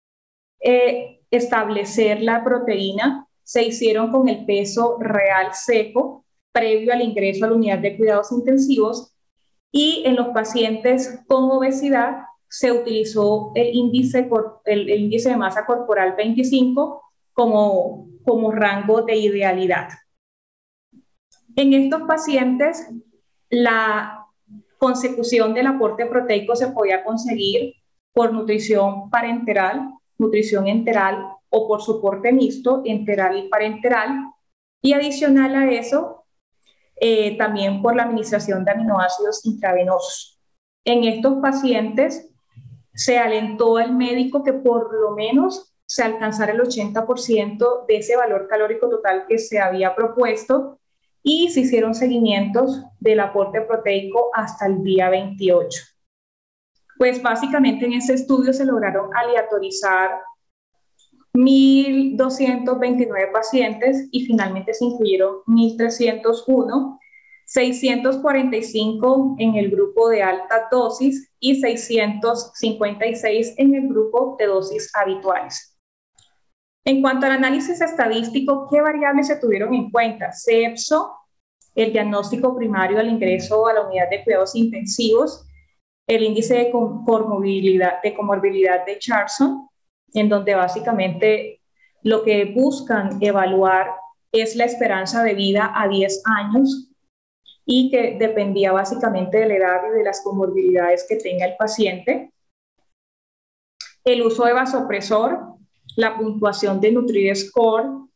establecer la proteína se hicieron con el peso real seco previo al ingreso a la unidad de cuidados intensivos, y en los pacientes con obesidad se utilizó el índice de masa corporal 25 como rango de idealidad. En estos pacientes, la consecución del aporte proteico se podía conseguir por nutrición parenteral, nutrición enteral o por soporte mixto, enteral y parenteral, y adicional a eso, también por la administración de aminoácidos intravenosos. En estos pacientes se alentó al médico que por lo menos se alcanzara el 80% de ese valor calórico total que se había propuesto, y se hicieron seguimientos del aporte proteico hasta el día 28. Pues básicamente en ese estudio se lograron aleatorizar 1.229 pacientes y finalmente se incluyeron 1.301, 645 en el grupo de alta dosis y 656 en el grupo de dosis habituales. En cuanto al análisis estadístico, ¿qué variables se tuvieron en cuenta? CEPSO, el diagnóstico primario al ingreso a la unidad de cuidados intensivos, el índice de comorbilidad de Charson, en donde básicamente lo que buscan evaluar es la esperanza de vida a 10 años y que dependía básicamente de la edad y de las comorbilidades que tenga el paciente. El uso de vasopresor, la puntuación de Nutri-Score,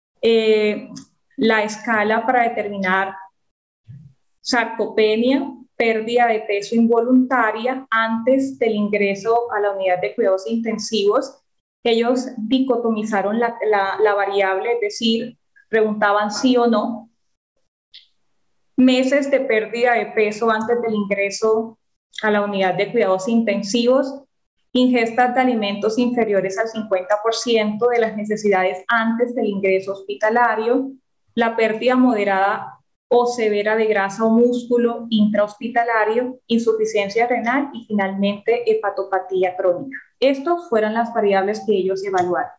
la escala para determinar sarcopenia, pérdida de peso involuntaria antes del ingreso a la unidad de cuidados intensivos, Ellos dicotomizaron la variable, es decir, preguntaban sí o no, meses de pérdida de peso antes del ingreso a la unidad de cuidados intensivos, ingestas de alimentos inferiores al 50% de las necesidades antes del ingreso hospitalario, la pérdida moderada o severa de grasa o músculo intrahospitalario, insuficiencia renal y finalmente hepatopatía crónica. Estas fueron las variables que ellos evaluaron.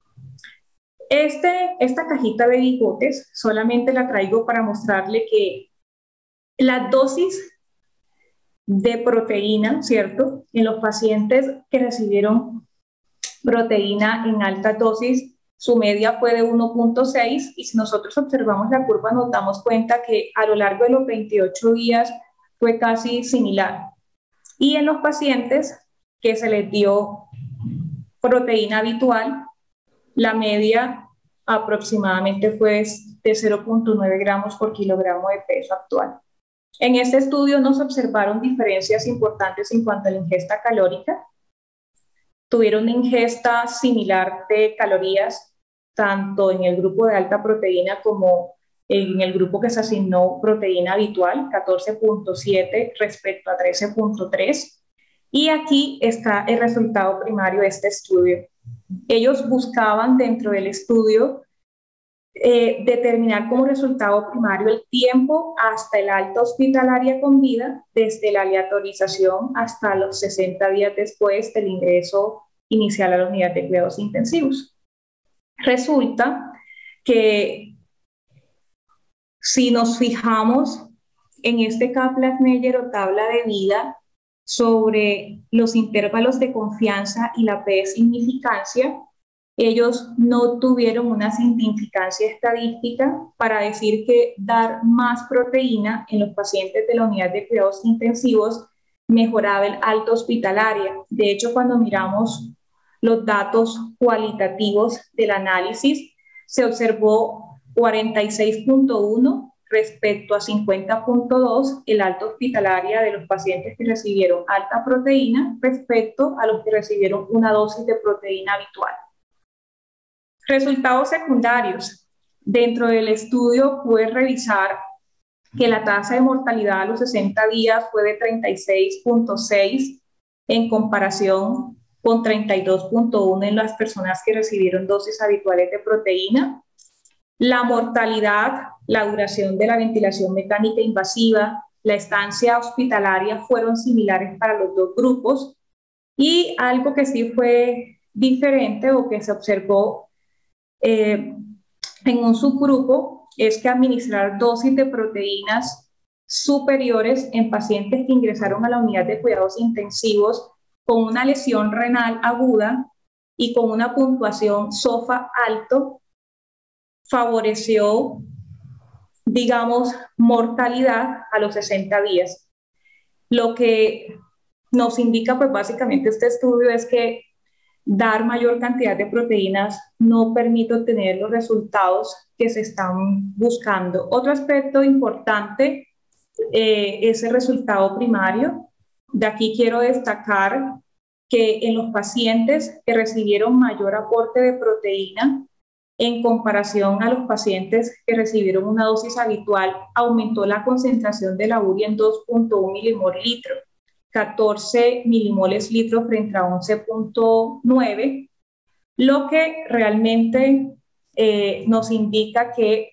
Esta cajita de bigotes solamente la traigo para mostrarle que la dosis de proteína, ¿cierto? En los pacientes que recibieron proteína en alta dosis, su media fue de 1.6 y si nosotros observamos la curva nos damos cuenta que a lo largo de los 28 días fue casi similar. Y en los pacientes que se les dio proteína habitual, la media aproximadamente fue de 0.9 gramos por kilogramo de peso actual. En este estudio no se observaron diferencias importantes en cuanto a la ingesta calórica. Tuvieron una ingesta similar de calorías, tanto en el grupo de alta proteína como en el grupo que se asignó proteína habitual, 14.7 respecto a 13.3. Y aquí está el resultado primario de este estudio. Ellos buscaban dentro del estudio determinar como resultado primario el tiempo hasta el alta hospitalaria con vida, desde la aleatorización hasta los 60 días después del ingreso inicial a la unidad de cuidados intensivos. Resulta que si nos fijamos en este Kaplan-Meier o tabla de vida sobre los intervalos de confianza y la P de significancia, ellos no tuvieron una significancia estadística para decir que dar más proteína en los pacientes de la unidad de cuidados intensivos mejoraba el alta hospitalaria. De hecho, cuando miramos los datos cualitativos del análisis, se observó 46.1 respecto a 50.2 el alta hospitalaria de los pacientes que recibieron alta proteína respecto a los que recibieron una dosis de proteína habitual. Resultados secundarios. Dentro del estudio pude revisar que la tasa de mortalidad a los 60 días fue de 36.6 en comparación con 32.1 en las personas que recibieron dosis habituales de proteína. La mortalidad, la duración de la ventilación mecánica invasiva, la estancia hospitalaria fueron similares para los dos grupos. Y algo que sí fue diferente o que se observó en un subgrupo es que administrar dosis de proteínas superiores en pacientes que ingresaron a la unidad de cuidados intensivos con una lesión renal aguda y con una puntuación SOFA alto favoreció, digamos, mortalidad a los 60 días. Lo que nos indica, pues básicamente este estudio es que dar mayor cantidad de proteínas no permite obtener los resultados que se están buscando. Otro aspecto importante es el resultado primario. De aquí quiero destacar que en los pacientes que recibieron mayor aporte de proteína en comparación a los pacientes que recibieron una dosis habitual, aumentó la concentración de la urea en 2.1 milimol litro. 14 milimoles litro frente a 11.9, lo que realmente nos indica que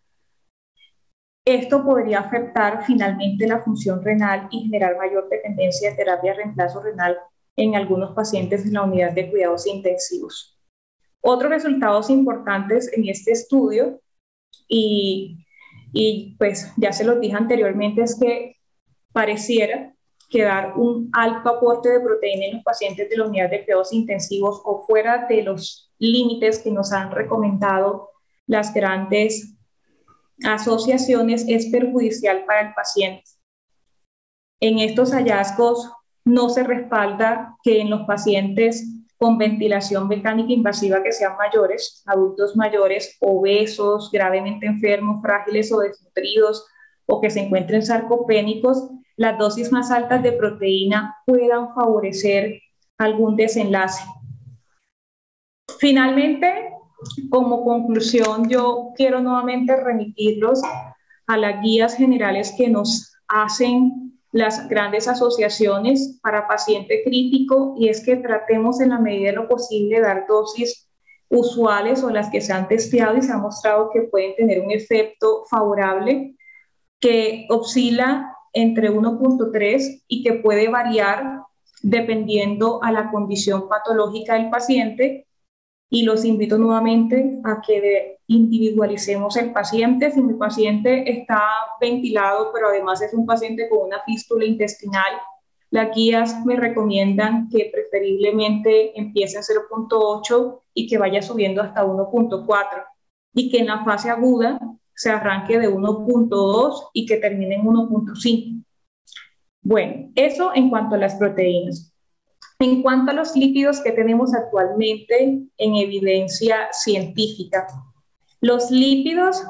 esto podría afectar finalmente la función renal y generar mayor dependencia de terapia de reemplazo renal en algunos pacientes en la unidad de cuidados intensivos. Otros resultados importantes en este estudio, y pues ya se los dije anteriormente, es que pareciera que dar un alto aporte de proteína en los pacientes de la unidad de cuidados intensivos o fuera de los límites que nos han recomendado las grandes asociaciones es perjudicial para el paciente. En estos hallazgos no se respalda que en los pacientes con ventilación mecánica invasiva que sean mayores, adultos mayores, obesos, gravemente enfermos, frágiles o desnutridos o que se encuentren sarcopénicos, las dosis más altas de proteína puedan favorecer algún desenlace. Finalmente, como conclusión, yo quiero nuevamente remitirlos a las guías generales que nos hacen las grandes asociaciones para paciente crítico, y es que tratemos en la medida de lo posible de dar dosis usuales o las que se han testeado y se ha mostrado que pueden tener un efecto favorable, que oscila entre 1.3 y que puede variar dependiendo a la condición patológica del paciente. Y los invito nuevamente a que individualicemos el paciente. Si mi paciente está ventilado, pero además es un paciente con una fístula intestinal, las guías me recomiendan que preferiblemente empiece en 0.8 y que vaya subiendo hasta 1.4, y que en la fase aguda se arranque de 1.2 y que termine en 1.5. Bueno, eso en cuanto a las proteínas. En cuanto a los lípidos que tenemos actualmente en evidencia científica, los lípidos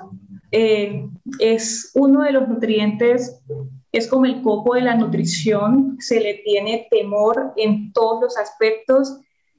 es uno de los nutrientes, es como el coco de la nutrición, se le tiene temor en todos los aspectos,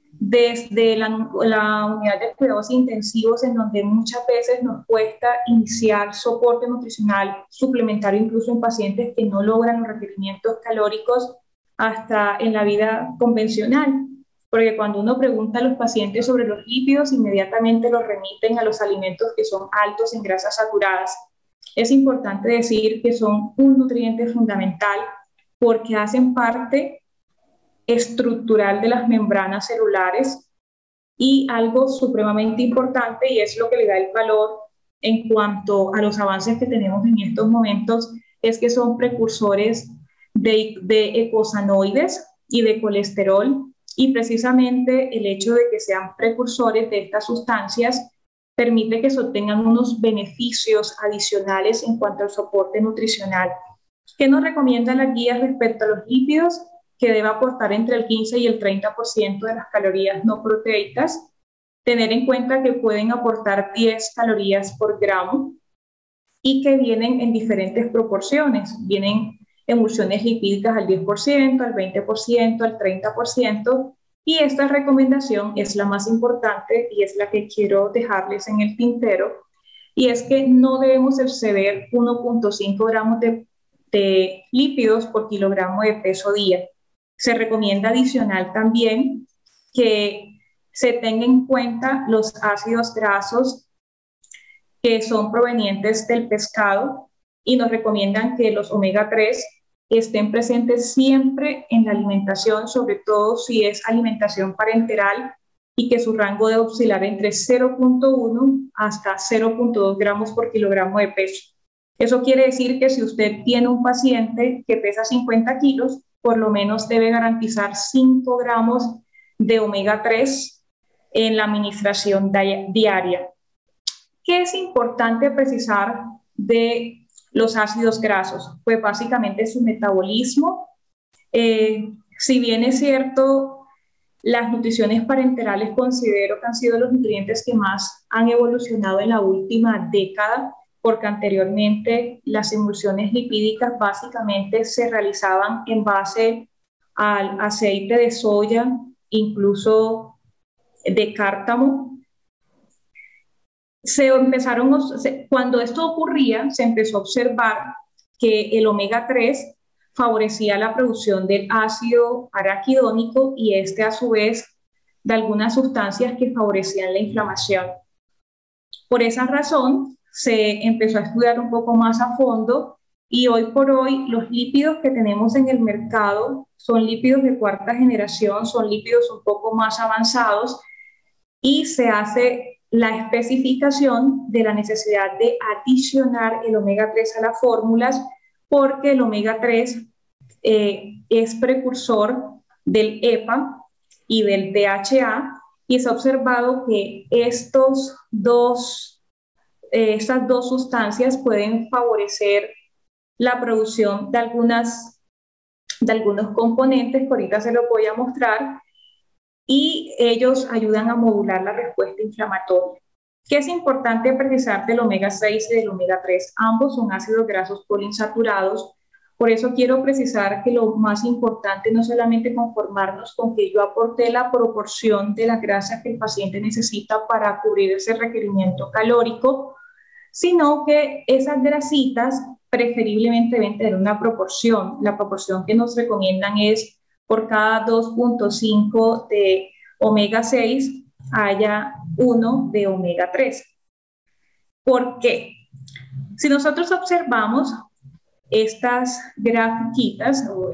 desde la unidad de cuidados intensivos, en donde muchas veces nos cuesta iniciar soporte nutricional suplementario, incluso en pacientes que no logran los requerimientos calóricos, hasta en la vida convencional, porque cuando uno pregunta a los pacientes sobre los lípidos, inmediatamente los remiten a los alimentos que son altos en grasas saturadas. Es importante decir que son un nutriente fundamental porque hacen parte estructural de las membranas celulares, y algo supremamente importante, y es lo que le da el valor en cuanto a los avances que tenemos en estos momentos, es que son precursores de eicosanoides y de colesterol, y precisamente el hecho de que sean precursores de estas sustancias permite que se obtengan unos beneficios adicionales en cuanto al soporte nutricional. ¿Qué nos recomiendan las guías respecto a los lípidos? Que debe aportar entre el 15 y el 30% de las calorías no proteicas, tener en cuenta que pueden aportar 10 calorías por gramo y que vienen en diferentes proporciones. Vienen emulsiones lipídicas al 10%, al 20%, al 30%, y esta recomendación es la más importante y es la que quiero dejarles en el tintero, y es que no debemos exceder 1.5 gramos de lípidos por kilogramo de peso día. Se recomienda adicional también que se tenga en cuenta los ácidos grasos que son provenientes del pescado, y nos recomiendan que los omega 3 estén presentes siempre en la alimentación, sobre todo si es alimentación parenteral, y que su rango debe oscilar entre 0.1 hasta 0.2 gramos por kilogramo de peso. Eso quiere decir que si usted tiene un paciente que pesa 50 kilos, por lo menos debe garantizar 5 gramos de omega 3 en la administración diaria. ¿Qué es importante precisar de los ácidos grasos? Pues básicamente su metabolismo. Si bien es cierto, las nutriciones parenterales considero que han sido los nutrientes que más han evolucionado en la última década, porque anteriormente las emulsiones lipídicas básicamente se realizaban en base al aceite de soya, incluso de cártamo. Cuando esto ocurría, se empezó a observar que el omega 3 favorecía la producción del ácido araquidónico, y este a su vez de algunas sustancias que favorecían la inflamación. Por esa razón se empezó a estudiar un poco más a fondo, y hoy por hoy los lípidos que tenemos en el mercado son lípidos de cuarta generación, son lípidos un poco más avanzados, y se hace la especificación de la necesidad de adicionar el omega 3 a las fórmulas, porque el omega 3 es precursor del EPA y del DHA, y se ha observado que estas dos sustancias pueden favorecer la producción de algunos componentes que ahorita se los voy a mostrar, y ellos ayudan a modular la respuesta inflamatoria. ¿Qué es importante precisar del omega 6 y del omega 3? Ambos son ácidos grasos poliinsaturados, Por eso quiero precisar que lo más importante no es solamente conformarnos con que yo aporté la proporción de la grasa que el paciente necesita para cubrir ese requerimiento calórico, sino que esas grasitas preferiblemente deben tener una proporción. La proporción que nos recomiendan es por cada 2.5 de omega 6 haya 1 de omega 3. ¿Por qué? Si nosotros observamos estas grafiquitas o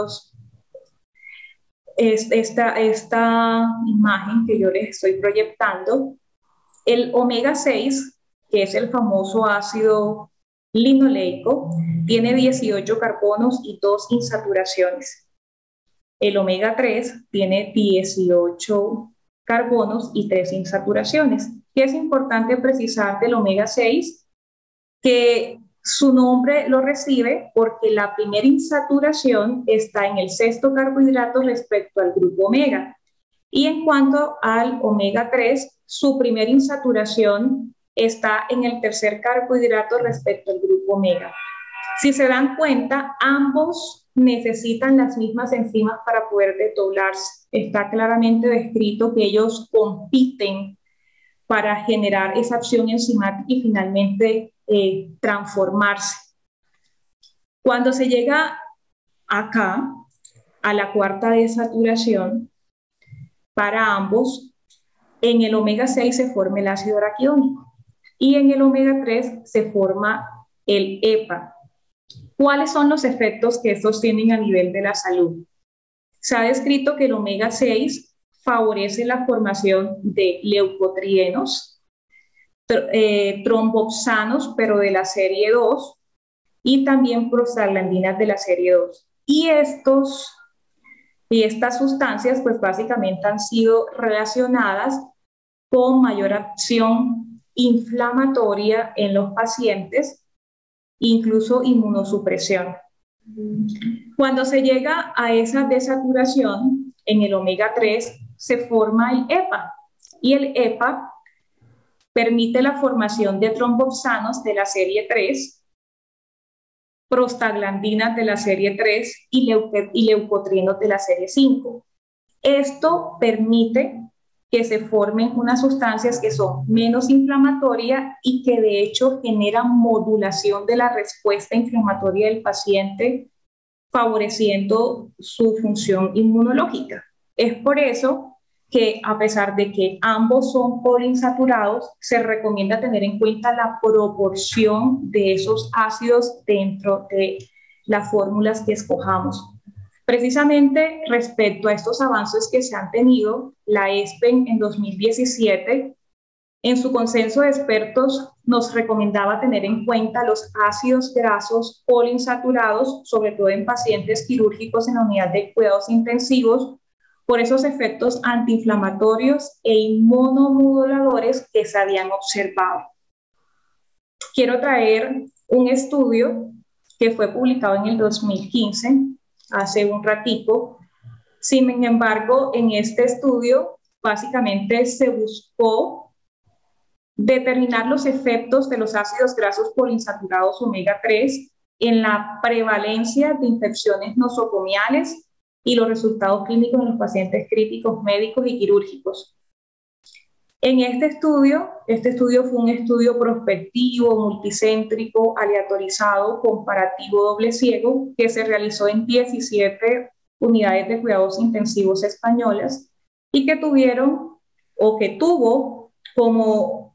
esta imagen que yo les estoy proyectando, el omega 6, que es el famoso ácido linoleico, tiene 18 carbonos y 2 insaturaciones. El omega 3 tiene 18 carbonos y 3 insaturaciones. ¿Qué es importante precisar del omega 6? Que su nombre lo recibe porque la primera insaturación está en el sexto carbohidrato respecto al grupo omega. Y en cuanto al omega 3, su primera insaturación está en el tercer carbohidrato respecto al grupo omega. Si se dan cuenta, ambos necesitan las mismas enzimas para poder desdoblarse. Está claramente descrito que ellos compiten para generar esa acción enzimática y finalmente transformarse. Cuando se llega acá, a la cuarta desaturación, para ambos, en el omega 6 se forma el ácido araquidónico y en el omega 3 se forma el EPA. ¿Cuáles son los efectos que estos tienen a nivel de la salud? Se ha descrito que el omega 6 favorece la formación de leucotrienos, trombopsanos, pero de la serie 2, y también prostaglandinas de la serie 2. Y estas sustancias, pues básicamente han sido relacionadas con mayor acción inflamatoria en los pacientes, incluso inmunosupresión. Cuando se llega a esa desaturación, en el omega 3 se forma el EPA, y el EPA permite la formación de trombopsanos de la serie 3, prostaglandinas de la serie 3 y leucotrienos de la serie 5. Esto permite que se formen unas sustancias que son menos inflamatorias y que de hecho generan modulación de la respuesta inflamatoria del paciente, favoreciendo su función inmunológica. Es por eso que a pesar de que ambos son poliinsaturados, se recomienda tener en cuenta la proporción de esos ácidos dentro de las fórmulas que escojamos. Precisamente respecto a estos avances que se han tenido, la ESPEN en 2017, en su consenso de expertos, nos recomendaba tener en cuenta los ácidos grasos poliinsaturados, sobre todo en pacientes quirúrgicos en la unidad de cuidados intensivos, por esos efectos antiinflamatorios e inmunomoduladores que se habían observado. Quiero traer un estudio que fue publicado en el 2015, hace un ratico. Sin embargo, en este estudio básicamente se buscó determinar los efectos de los ácidos grasos poliinsaturados omega 3 en la prevalencia de infecciones nosocomiales y los resultados clínicos en los pacientes críticos médicos y quirúrgicos. En este estudio fue un estudio prospectivo, multicéntrico, aleatorizado, comparativo, doble ciego, que se realizó en 17 unidades de cuidados intensivos españolas y que tuvo como,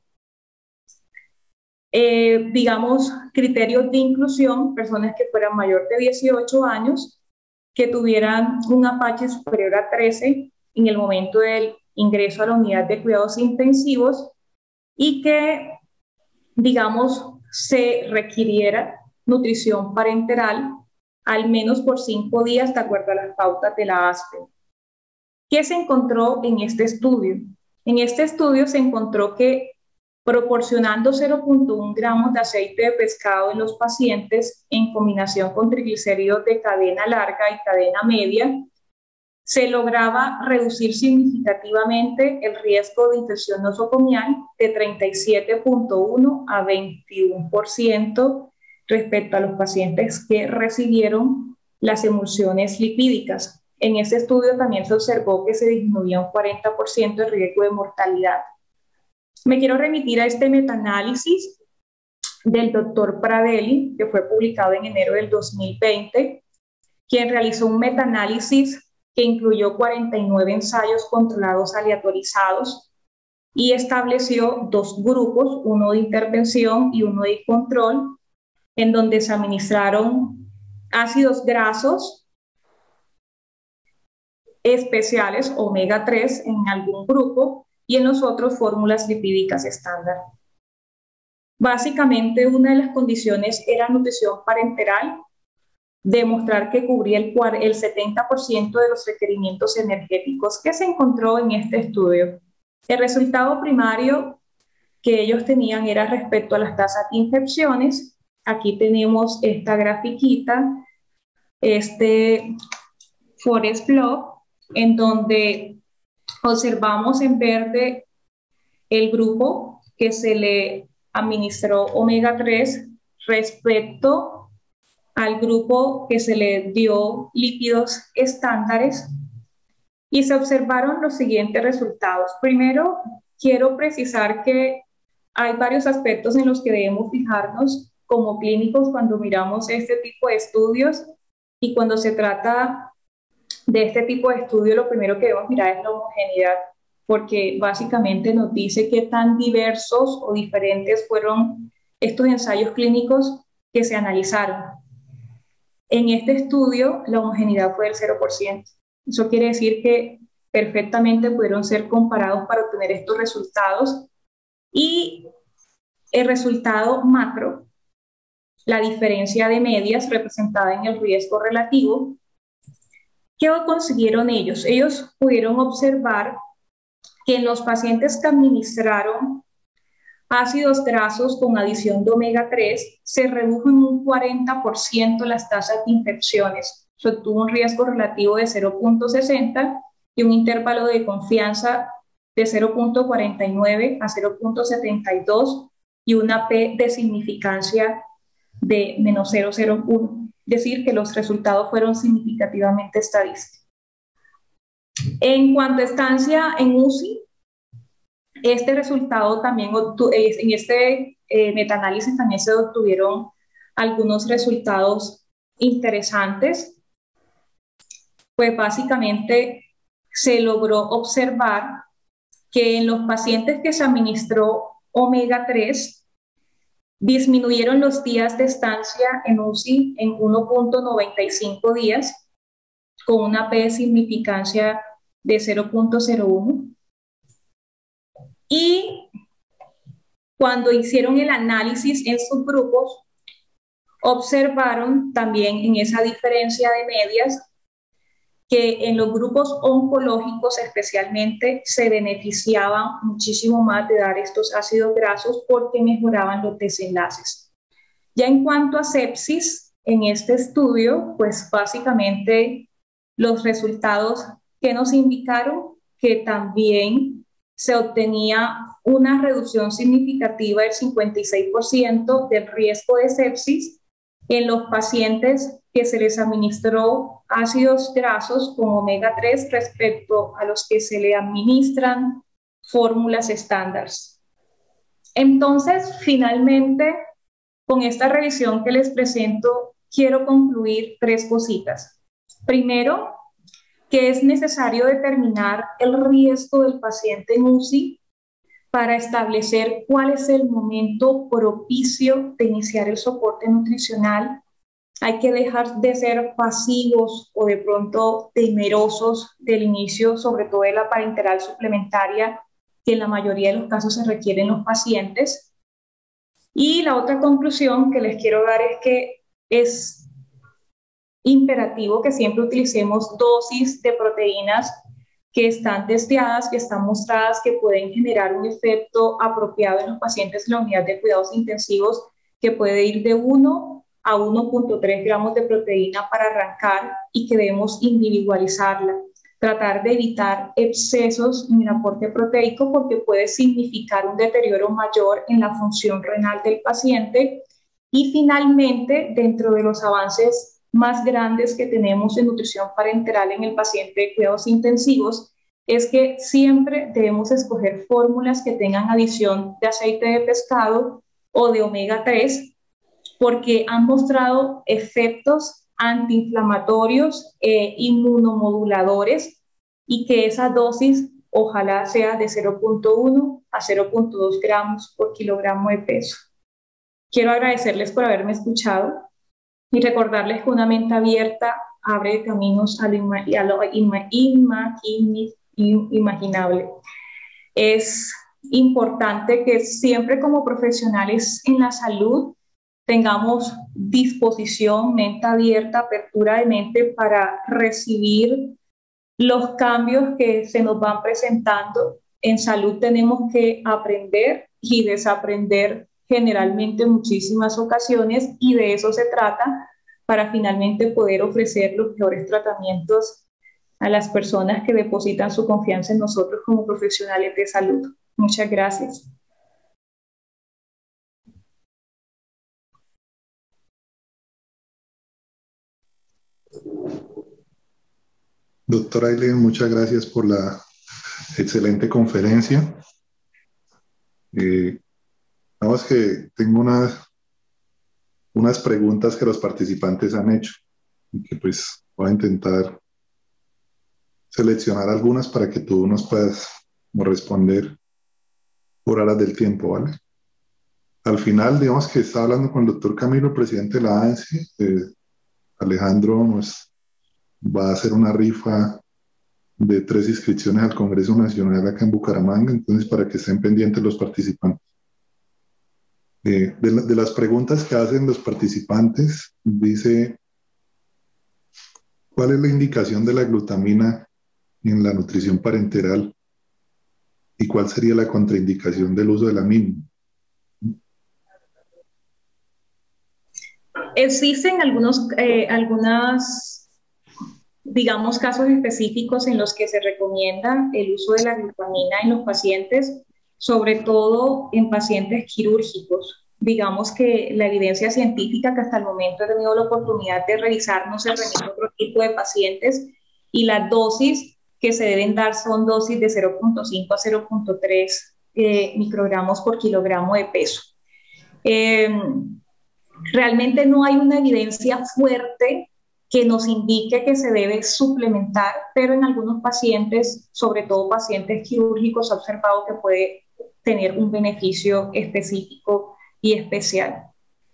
digamos, criterios de inclusión personas que fueran mayor de 18 años, que tuvieran un Apache superior a 13 en el momento del ingreso a la unidad de cuidados intensivos y que, digamos, se requiriera nutrición parenteral al menos por 5 días de acuerdo a las pautas de la ASPEN. ¿Qué se encontró en este estudio? En este estudio se encontró que proporcionando 0.1 gramos de aceite de pescado en los pacientes en combinación con triglicéridos de cadena larga y cadena media, se lograba reducir significativamente el riesgo de infección nosocomial de 37.1 a 21% respecto a los pacientes que recibieron las emulsiones lipídicas. En este estudio también se observó que se disminuía un 40% el riesgo de mortalidad. Me quiero remitir a este metaanálisis del doctor Pradelli, que fue publicado en enero del 2020, quien realizó un metaanálisis que incluyó 49 ensayos controlados aleatorizados y estableció dos grupos, uno de intervención y uno de control, en donde se administraron ácidos grasos especiales, omega 3, en algún grupo y en los otros fórmulas lipídicas estándar. Básicamente, una de las condiciones era nutrición parenteral, demostrar que cubría el 70% de los requerimientos energéticos que se encontró en este estudio. El resultado primario que ellos tenían era respecto a las tasas de infecciones. Aquí tenemos esta grafiquita, este forest plot, en donde observamos en verde el grupo que se le administró omega 3 respecto al grupo que se le dio lípidos estándares, y se observaron los siguientes resultados. Primero, quiero precisar que hay varios aspectos en los que debemos fijarnos como clínicos cuando miramos este tipo de estudios, y cuando se trata de este tipo de estudio, lo primero que debemos mirar es la homogeneidad, porque básicamente nos dice qué tan diversos o diferentes fueron estos ensayos clínicos que se analizaron. En este estudio, la homogeneidad fue del 0%. Eso quiere decir que perfectamente pudieron ser comparados para obtener estos resultados. Y el resultado macro, la diferencia de medias representada en el riesgo relativo, ¿qué consiguieron ellos? Ellos pudieron observar que en los pacientes que administraron ácidos grasos con adición de omega 3, se redujo en un 40% las tasas de infecciones. Se obtuvo un riesgo relativo de 0.60 y un intervalo de confianza de 0.49 a 0.72 y una P de significancia de menos 0.01. Es decir, que los resultados fueron significativamente estadísticos. En cuanto a estancia en UCI, este resultado también, en este metaanálisis también se obtuvieron algunos resultados interesantes. Pues básicamente se logró observar que en los pacientes que se administró omega 3, disminuyeron los días de estancia en UCI en 1.95 días, con una P de significancia de 0.01. Y cuando hicieron el análisis en subgrupos, observaron también en esa diferencia de medias que en los grupos oncológicos especialmente se beneficiaban muchísimo más de dar estos ácidos grasos porque mejoraban los desenlaces. Ya en cuanto a sepsis, en este estudio, pues básicamente los resultados que nos indicaron que también se obtenía una reducción significativa del 56% del riesgo de sepsis en los pacientes que se les administró ácidos grasos con omega 3 respecto a los que se le administran fórmulas estándares. Entonces, finalmente, con esta revisión que les presento, quiero concluir tres cositas. Primero, que es necesario determinar el riesgo del paciente en UCI para establecer cuál es el momento propicio de iniciar el soporte nutricional. Hay que dejar de ser pasivos o de pronto temerosos del inicio, sobre todo de la parenteral suplementaria, que en la mayoría de los casos se requieren los pacientes. Y la otra conclusión que les quiero dar es que es imperativo que siempre utilicemos dosis de proteínas que están testeadas, que están mostradas, que pueden generar un efecto apropiado en los pacientes en la unidad de cuidados intensivos, que puede ir de 1 a 1.3 gramos de proteína para arrancar, y que debemos individualizarla. Tratar de evitar excesos en el aporte proteico porque puede significar un deterioro mayor en la función renal del paciente, Y finalmente, dentro de los avances más grandes que tenemos en nutrición parenteral en el paciente de cuidados intensivos, es que siempre debemos escoger fórmulas que tengan adición de aceite de pescado o de omega 3, porque han mostrado efectos antiinflamatorios e inmunomoduladores, y que esa dosis ojalá sea de 0.1 a 0.2 gramos por kilogramo de peso. Quiero agradecerles por haberme escuchado y recordarles que una mente abierta abre caminos a lo inimaginable. Es importante que siempre como profesionales en la salud tengamos disposición, mente abierta, apertura de mente para recibir los cambios que se nos van presentando. En salud tenemos que aprender y desaprender generalmente en muchísimas ocasiones, y de eso se trata, para finalmente poder ofrecer los mejores tratamientos a las personas que depositan su confianza en nosotros como profesionales de salud. Muchas gracias. Doctora Aileen, muchas gracias por la excelente conferencia. Nada más que tengo unas preguntas que los participantes han hecho y que pues voy a intentar seleccionar algunas para que tú nos puedas responder por horas del tiempo, ¿vale? Al final, digamos que está hablando con el doctor Camilo, presidente de la ANSI. Alejandro nos va a hacer una rifa de 3 inscripciones al Congreso Nacional acá en Bucaramanga, entonces para que estén pendientes los participantes. De las preguntas que hacen los participantes, dice, ¿cuál es la indicación de la glutamina en la nutrición parenteral y cuál sería la contraindicación del uso de la misma? Existen digamos, casos específicos en los que se recomienda el uso de la glutamina en los pacientes, sobre todo en pacientes quirúrgicos. Digamos que la evidencia científica que hasta el momento he tenido la oportunidad de revisar no se remite a otro tipo de pacientes, y las dosis que se deben dar son dosis de 0.5 a 0.3 microgramos por kilogramo de peso. Realmente no hay una evidencia fuerte que nos indique que se debe suplementar, pero en algunos pacientes, sobre todo pacientes quirúrgicos, se ha observado que puede tener un beneficio específico y especial.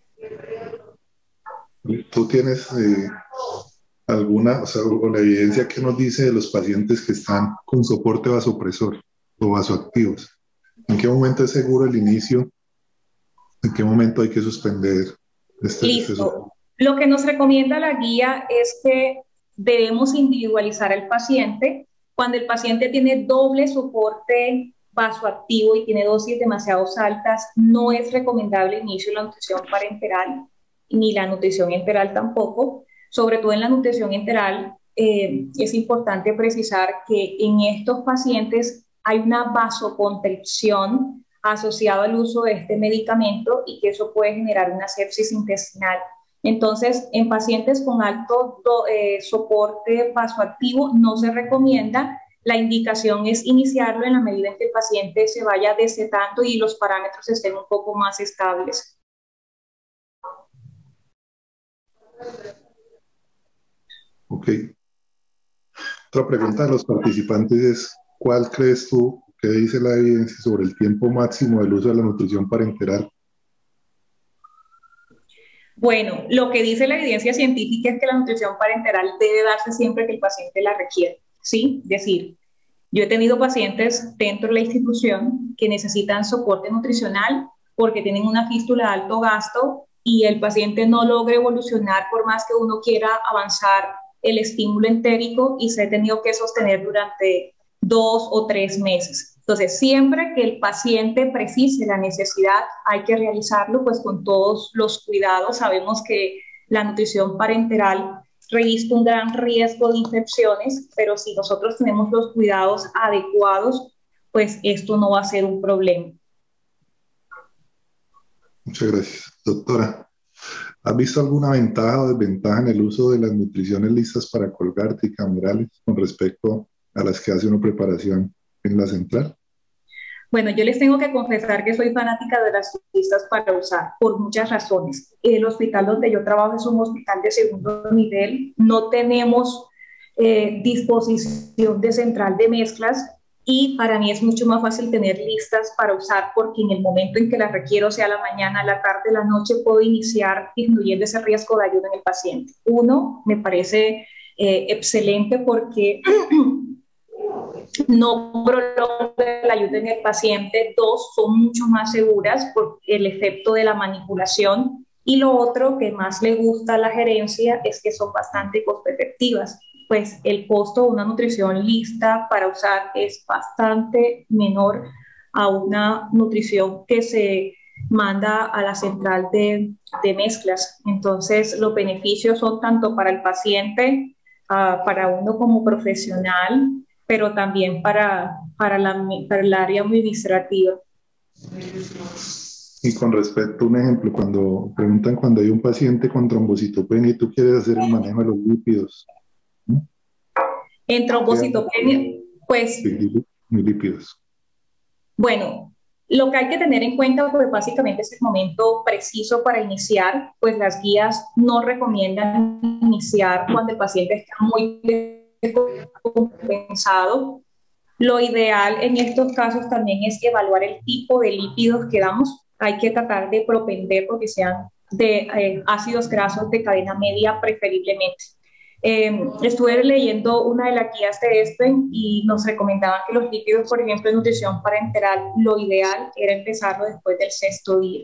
¿Tú tienes alguna, o la evidencia que nos dice de los pacientes que están con soporte vasopresor o vasoactivos? ¿En qué momento es seguro el inicio? ¿En qué momento hay que suspender Listo. Lo que nos recomienda la guía es que debemos individualizar al paciente. Cuando el paciente tiene doble soporte vasoactivo y tiene dosis demasiado altas, no es recomendable el inicio de la nutrición parenteral, ni la nutrición enteral tampoco. Sobre todo en la nutrición enteral, es importante precisar que en estos pacientes hay una vasoconstricción asociada al uso de este medicamento, y que eso puede generar una sepsis intestinal. Entonces, en pacientes con alto soporte vasoactivo no se recomienda. La indicación es iniciarlo en la medida en que el paciente se vaya desetando y los parámetros estén un poco más estables. Ok. Otra pregunta de los participantes es, ¿cuál crees tú que dice la evidencia sobre el tiempo máximo del uso de la nutrición parenteral? Bueno, lo que dice la evidencia científica es que la nutrición parenteral debe darse siempre que el paciente la requiere, ¿sí? Es decir, yo he tenido pacientes dentro de la institución que necesitan soporte nutricional porque tienen una fístula de alto gasto y el paciente no logra evolucionar por más que uno quiera avanzar el estímulo entérico, y se ha tenido que sostener durante 2 o 3 meses. Entonces, siempre que el paciente precise la necesidad, hay que realizarlo pues con todos los cuidados. Sabemos que la nutrición parenteral registra un gran riesgo de infecciones, pero si nosotros tenemos los cuidados adecuados, pues esto no va a ser un problema. Muchas gracias. Doctora, ¿Has visto alguna ventaja o desventaja en el uso de las nutriciones listas para colgar tricamerales con respecto a las que hace una preparación en la central? Bueno, yo les tengo que confesar que soy fanática de las listas para usar por muchas razones. El hospital donde yo trabajo es un hospital de segundo nivel, no tenemos disposición de central de mezclas y para mí es mucho más fácil tener listas para usar porque en el momento en que las requiero, sea la mañana, la tarde, la noche, puedo iniciar disminuyendo ese riesgo de ayuda en el paciente. Uno, me parece excelente porque no prolonga la ayuda en el paciente. Dos, son mucho más seguras por el efecto de la manipulación. Y lo otro que más le gusta a la gerencia es que son bastante costo efectivas, pues el costo de una nutrición lista para usar es bastante menor a una nutrición que se manda a la central de mezclas. Entonces, los beneficios son tanto para el paciente, para uno como profesional, pero también para el área administrativa. Y con respecto a un ejemplo, cuando preguntan cuando hay un paciente con trombocitopenia y tú quieres hacer el manejo de los lípidos, ¿no? En trombocitopenia, pues, Sí, lípidos. bueno, lo que hay que tener en cuenta, pues básicamente es el momento preciso para iniciar, pues las guías no recomiendan iniciar cuando el paciente está muy descompensado. Lo ideal en estos casos también es evaluar el tipo de lípidos que damos. Hay que tratar de propender porque sean de ácidos grasos de cadena media preferiblemente. Estuve leyendo una de las guías de ESPEN y nos recomendaban que los lípidos, por ejemplo, en nutrición parenteral, lo ideal era empezarlo después del sexto día.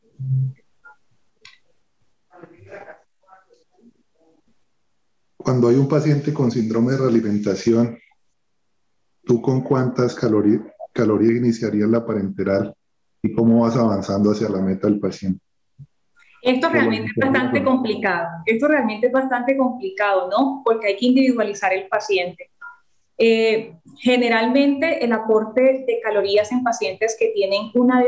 Cuando hay un paciente con síndrome de realimentación, ¿tú con cuántas calorías iniciarías la parenteral y cómo vas avanzando hacia la meta del paciente? Esto realmente es bastante complicado. Esto realmente es bastante complicado, ¿no? Porque hay que individualizar el paciente. Generalmente el aporte de calorías en pacientes que tienen una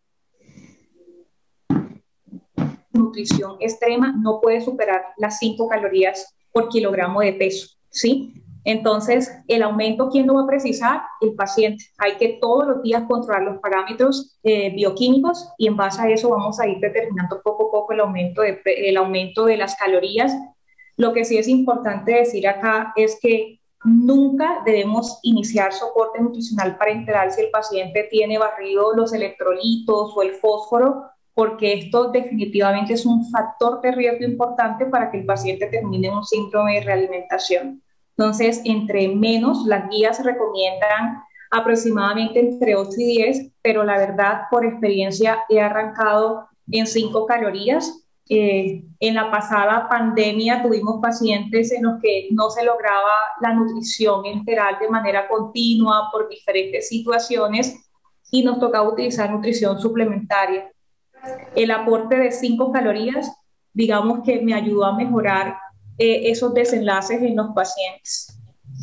desnutrición extrema no puede superar las 5 calorías por kilogramo de peso, ¿sí? Entonces, el aumento, ¿quién lo va a precisar? El paciente. Hay que todos los días controlar los parámetros bioquímicos y en base a eso vamos a ir determinando poco a poco el aumento de las calorías. Lo que sí es importante decir acá es que nunca debemos iniciar soporte nutricional parenteral si el paciente tiene barrido los electrolitos o el fósforo, porque esto definitivamente es un factor de riesgo importante para que el paciente termine en un síndrome de realimentación. Entonces, entre menos, las guías recomiendan aproximadamente entre 8 y 10, pero la verdad, por experiencia, he arrancado en 5 calorías. En la pasada pandemia tuvimos pacientes en los que no se lograba la nutrición enteral de manera continua por diferentes situaciones y nos tocaba utilizar nutrición suplementaria. El aporte de 5 calorías, digamos que me ayudó a mejorar esos desenlaces en los pacientes.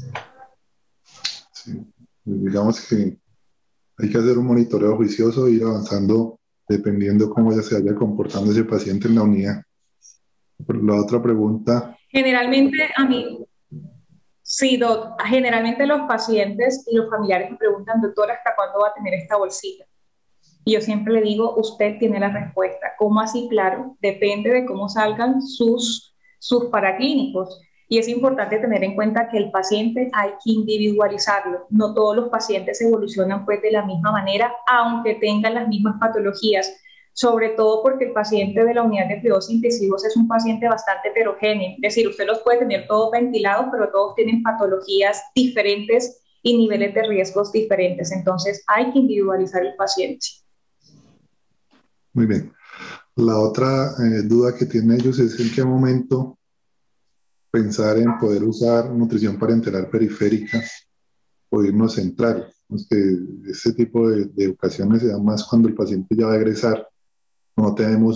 Sí, digamos que hay que hacer un monitoreo juicioso e ir avanzando dependiendo cómo ya se vaya comportando ese paciente en la unidad. La otra pregunta. Generalmente a mí, sí, generalmente los pacientes y los familiares me preguntan, doctora, ¿hasta cuándo va a tener esta bolsita? Y yo siempre le digo, usted tiene la respuesta. ¿Cómo así? Claro, depende de cómo salgan sus paraclínicos. Y es importante tener en cuenta que el paciente hay que individualizarlo. No todos los pacientes evolucionan pues de la misma manera, aunque tengan las mismas patologías. Sobre todo porque el paciente de la unidad de cuidados intensivos es un paciente bastante heterogéneo. Es decir, usted los puede tener todos ventilados, pero todos tienen patologías diferentes y niveles de riesgos diferentes. Entonces hay que individualizar el paciente. Muy bien. La otra duda que tienen ellos es en qué momento pensar en poder usar nutrición parenteral periférica o irnos central. Este tipo de ocasiones se da más cuando el paciente ya va a egresar, no tenemos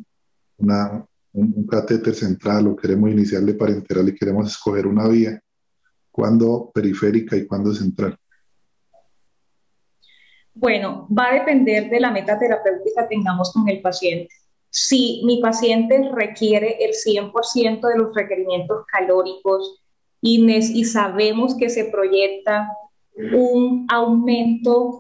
un catéter central o queremos iniciarle parenteral y queremos escoger una vía, cuándo periférica y cuándo central. Bueno, va a depender de la meta terapéutica que tengamos con el paciente. Si mi paciente requiere el 100% de los requerimientos calóricos y sabemos que se proyecta un aumento,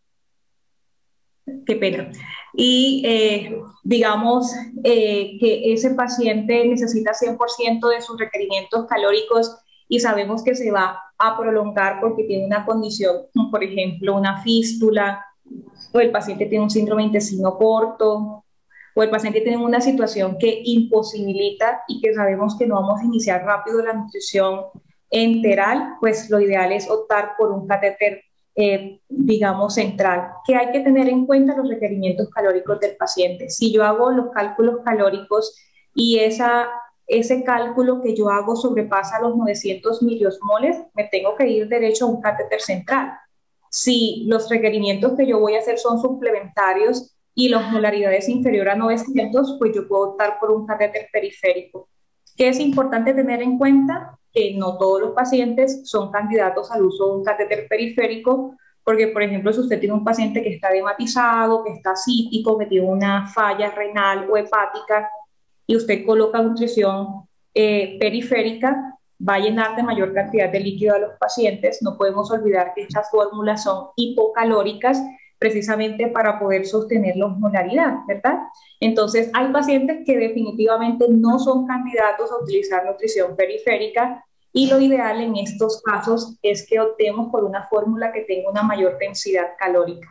qué pena, y digamos que ese paciente necesita 100% de sus requerimientos calóricos y sabemos que se va a prolongar porque tiene una condición, por ejemplo, una fístula, o el paciente tiene un síndrome intestino corto, o el paciente tiene una situación que imposibilita y que sabemos que no vamos a iniciar rápido la nutrición enteral, pues lo ideal es optar por un catéter, digamos, central, que hay que tener en cuenta los requerimientos calóricos del paciente. Si yo hago los cálculos calóricos y ese cálculo que yo hago sobrepasa los 900 miliosmoles, me tengo que ir derecho a un catéter central. Si los requerimientos que yo voy a hacer son suplementarios y la osmolaridad es inferior a 900, pues yo puedo optar por un catéter periférico. ¿Qué es importante tener en cuenta? Que no todos los pacientes son candidatos al uso de un catéter periférico, porque, por ejemplo, si usted tiene un paciente que está edematizado, que está cítico, que tiene una falla renal o hepática, y usted coloca nutrición periférica, va a llenar de mayor cantidad de líquido a los pacientes. No podemos olvidar que estas fórmulas son hipocalóricas precisamente para poder sostener la osmolaridad, ¿verdad? Entonces, hay pacientes que definitivamente no son candidatos a utilizar nutrición periférica y lo ideal en estos casos es que optemos por una fórmula que tenga una mayor densidad calórica.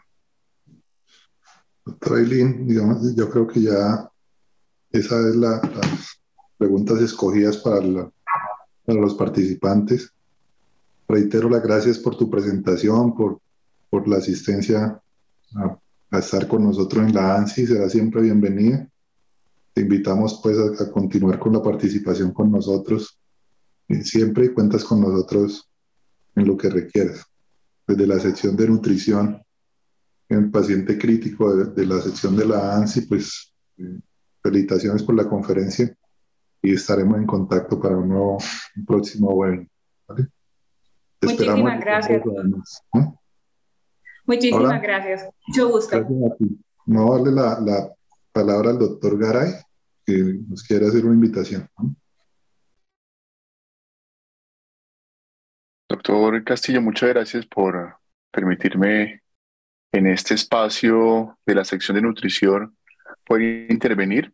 Doctora Eileen, digamos, yo creo que ya esa es las preguntas escogidas para los participantes. Reitero las gracias por tu presentación, por la asistencia a estar con nosotros en la ANSI, será siempre bienvenida. Te invitamos pues a continuar con la participación con nosotros. Siempre cuentas con nosotros en lo que requieras. Desde la sección de nutrición, en paciente crítico de la sección de la ANSI, pues felicitaciones por la conferencia y estaremos en contacto para un próximo webinar. ¿Vale? Te esperamos. Muchísimas gracias. ¿No? Muchísimas Ahora, gracias. Mucho gusto. gracias a ti. No darle la palabra al doctor Garay, que nos quiere hacer una invitación. ¿No? Doctor Castillo, muchas gracias por permitirme en este espacio de la sección de nutrición poder intervenir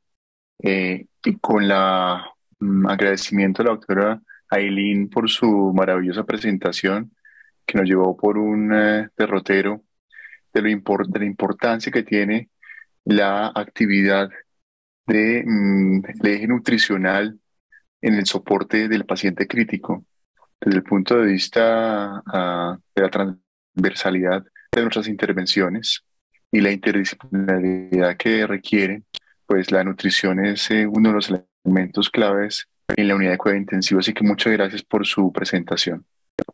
y con la agradecimiento a la doctora Aileen por su maravillosa presentación que nos llevó por un derrotero de la importancia que tiene la actividad del eje nutricional en el soporte del paciente crítico desde el punto de vista de la transversalidad de nuestras intervenciones y la interdisciplinaridad que requiere, pues la nutrición es uno de los elementos claves en la unidad de cuidado intensivo. Así que muchas gracias por su presentación.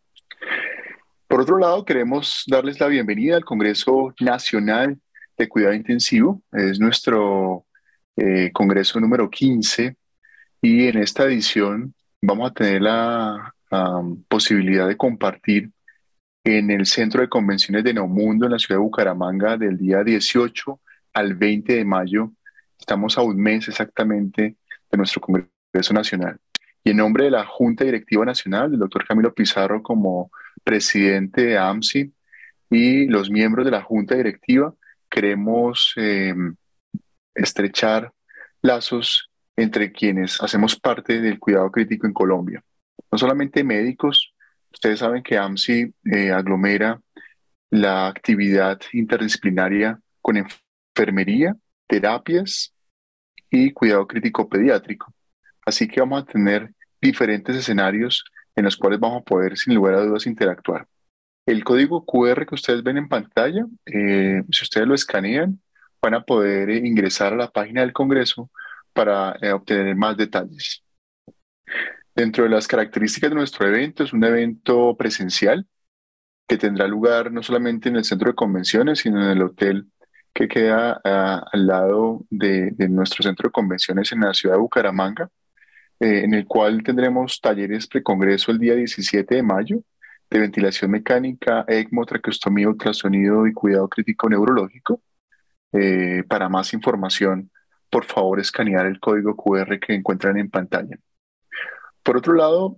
Por otro lado, queremos darles la bienvenida al Congreso Nacional de Cuidado Intensivo. Es nuestro Congreso número 15 y en esta edición vamos a tener la posibilidad de compartir en el Centro de Convenciones de Neomundo en la ciudad de Bucaramanga del día 18 al 20 de mayo. Estamos a un mes exactamente de nuestro Congreso Nacional. Y en nombre de la Junta Directiva Nacional, del doctor Camilo Pizarro como presidente de AMSI y los miembros de la Junta Directiva, queremos estrechar lazos entre quienes hacemos parte del cuidado crítico en Colombia. No solamente médicos, ustedes saben que AMSI aglomera la actividad interdisciplinaria con enfermería, terapias y cuidado crítico pediátrico. Así que vamos a tener diferentes escenarios en los cuales vamos a poder, sin lugar a dudas, interactuar. El código QR que ustedes ven en pantalla, si ustedes lo escanean, van a poder ingresar a la página del Congreso para obtener más detalles. Dentro de las características de nuestro evento, es un evento presencial que tendrá lugar no solamente en el centro de convenciones, sino en el hotel que queda al lado de nuestro centro de convenciones en la ciudad de Bucaramanga, en el cual tendremos talleres precongreso el día 17 de mayo de ventilación mecánica, ECMO, traqueostomía, ultrasonido y cuidado crítico neurológico. Para más información por favor escanear el código QR que encuentran en pantalla. Por otro lado,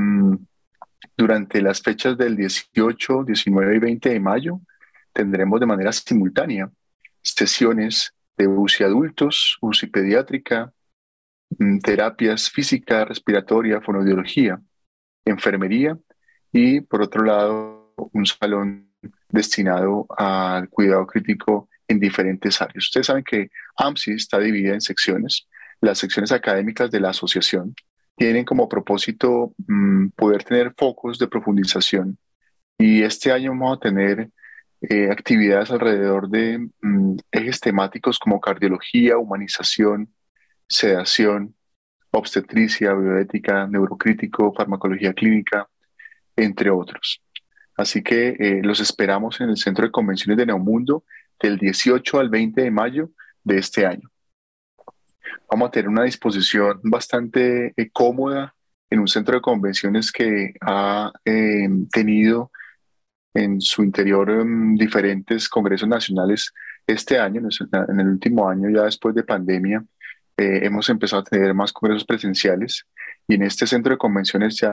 durante las fechas del 18, 19 y 20 de mayo, tendremos de manera simultánea sesiones de UCI adultos, UCI pediátrica, terapias física, respiratoria, fonoaudiología, enfermería y, por otro lado, un salón destinado al cuidado crítico en diferentes áreas. Ustedes saben que AMSI está dividida en secciones. Las secciones académicas de la asociación tienen como propósito poder tener focos de profundización, y este año vamos a tener actividades alrededor de ejes temáticos como cardiología, humanización, sedación, obstetricia, bioética, neurocrítico, farmacología clínica, entre otros. Así que los esperamos en el Centro de Convenciones de Neomundo del 18 al 20 de mayo de este año. Vamos a tener una disposición bastante cómoda en un centro de convenciones que ha tenido en su interior diferentes congresos nacionales este año. En el último año, ya después de pandemia, hemos empezado a tener más congresos presenciales, y en este centro de convenciones ya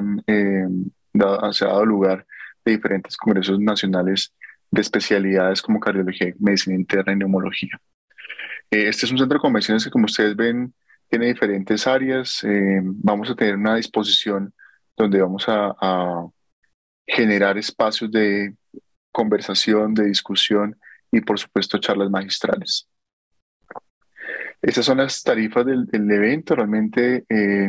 se ha dado lugar de diferentes congresos nacionales de especialidades como cardiología, medicina interna y neumología. Este es un centro de convenciones que, como ustedes ven, tiene diferentes áreas. Vamos a tener una disposición donde vamos a generar espacios de conversación, de discusión y, por supuesto, charlas magistrales. Estas son las tarifas del evento. Realmente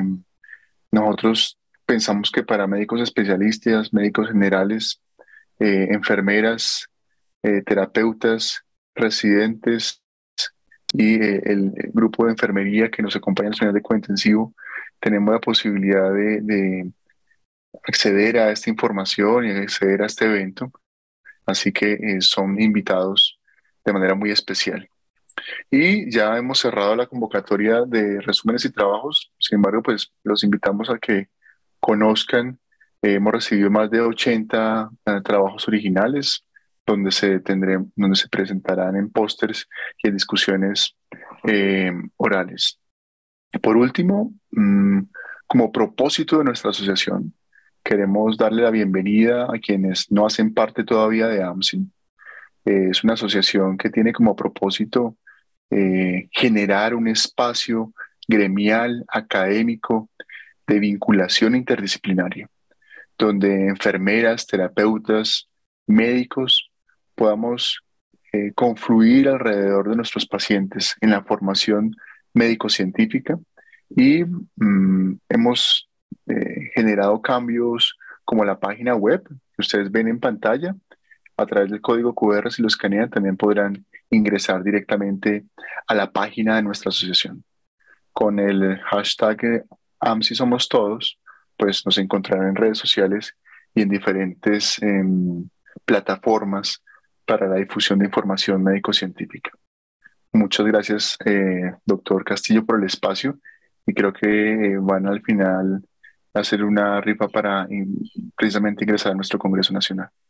nosotros pensamos que para médicos especialistas, médicos generales, enfermeras, terapeutas, residentes y el grupo de enfermería que nos acompaña en el seminario de cuidado intensivo, tenemos la posibilidad de acceder a esta información y acceder a este evento. Así que son invitados de manera muy especial. Y ya hemos cerrado la convocatoria de resúmenes y trabajos. Sin embargo, pues los invitamos a que conozcan. Hemos recibido más de 80 trabajos originales donde se presentarán en pósters y en discusiones orales. Por último, como propósito de nuestra asociación, queremos darle la bienvenida a quienes no hacen parte todavía de AMSI. Es una asociación que tiene como propósito generar un espacio gremial, académico, de vinculación interdisciplinaria, donde enfermeras, terapeutas, médicos podamos confluir alrededor de nuestros pacientes en la formación médico-científica, y hemos generado cambios como la página web que ustedes ven en pantalla. A través del código QR, si lo escanean, también podrán ingresar directamente a la página de nuestra asociación. Con el hashtag AMSI Somos Todos, pues nos encontrarán en redes sociales y en diferentes plataformas para la difusión de información médico-científica. Muchas gracias, doctor Castillo, por el espacio, y creo que van al final a hacer una rifa para precisamente ingresar a nuestro Congreso Nacional.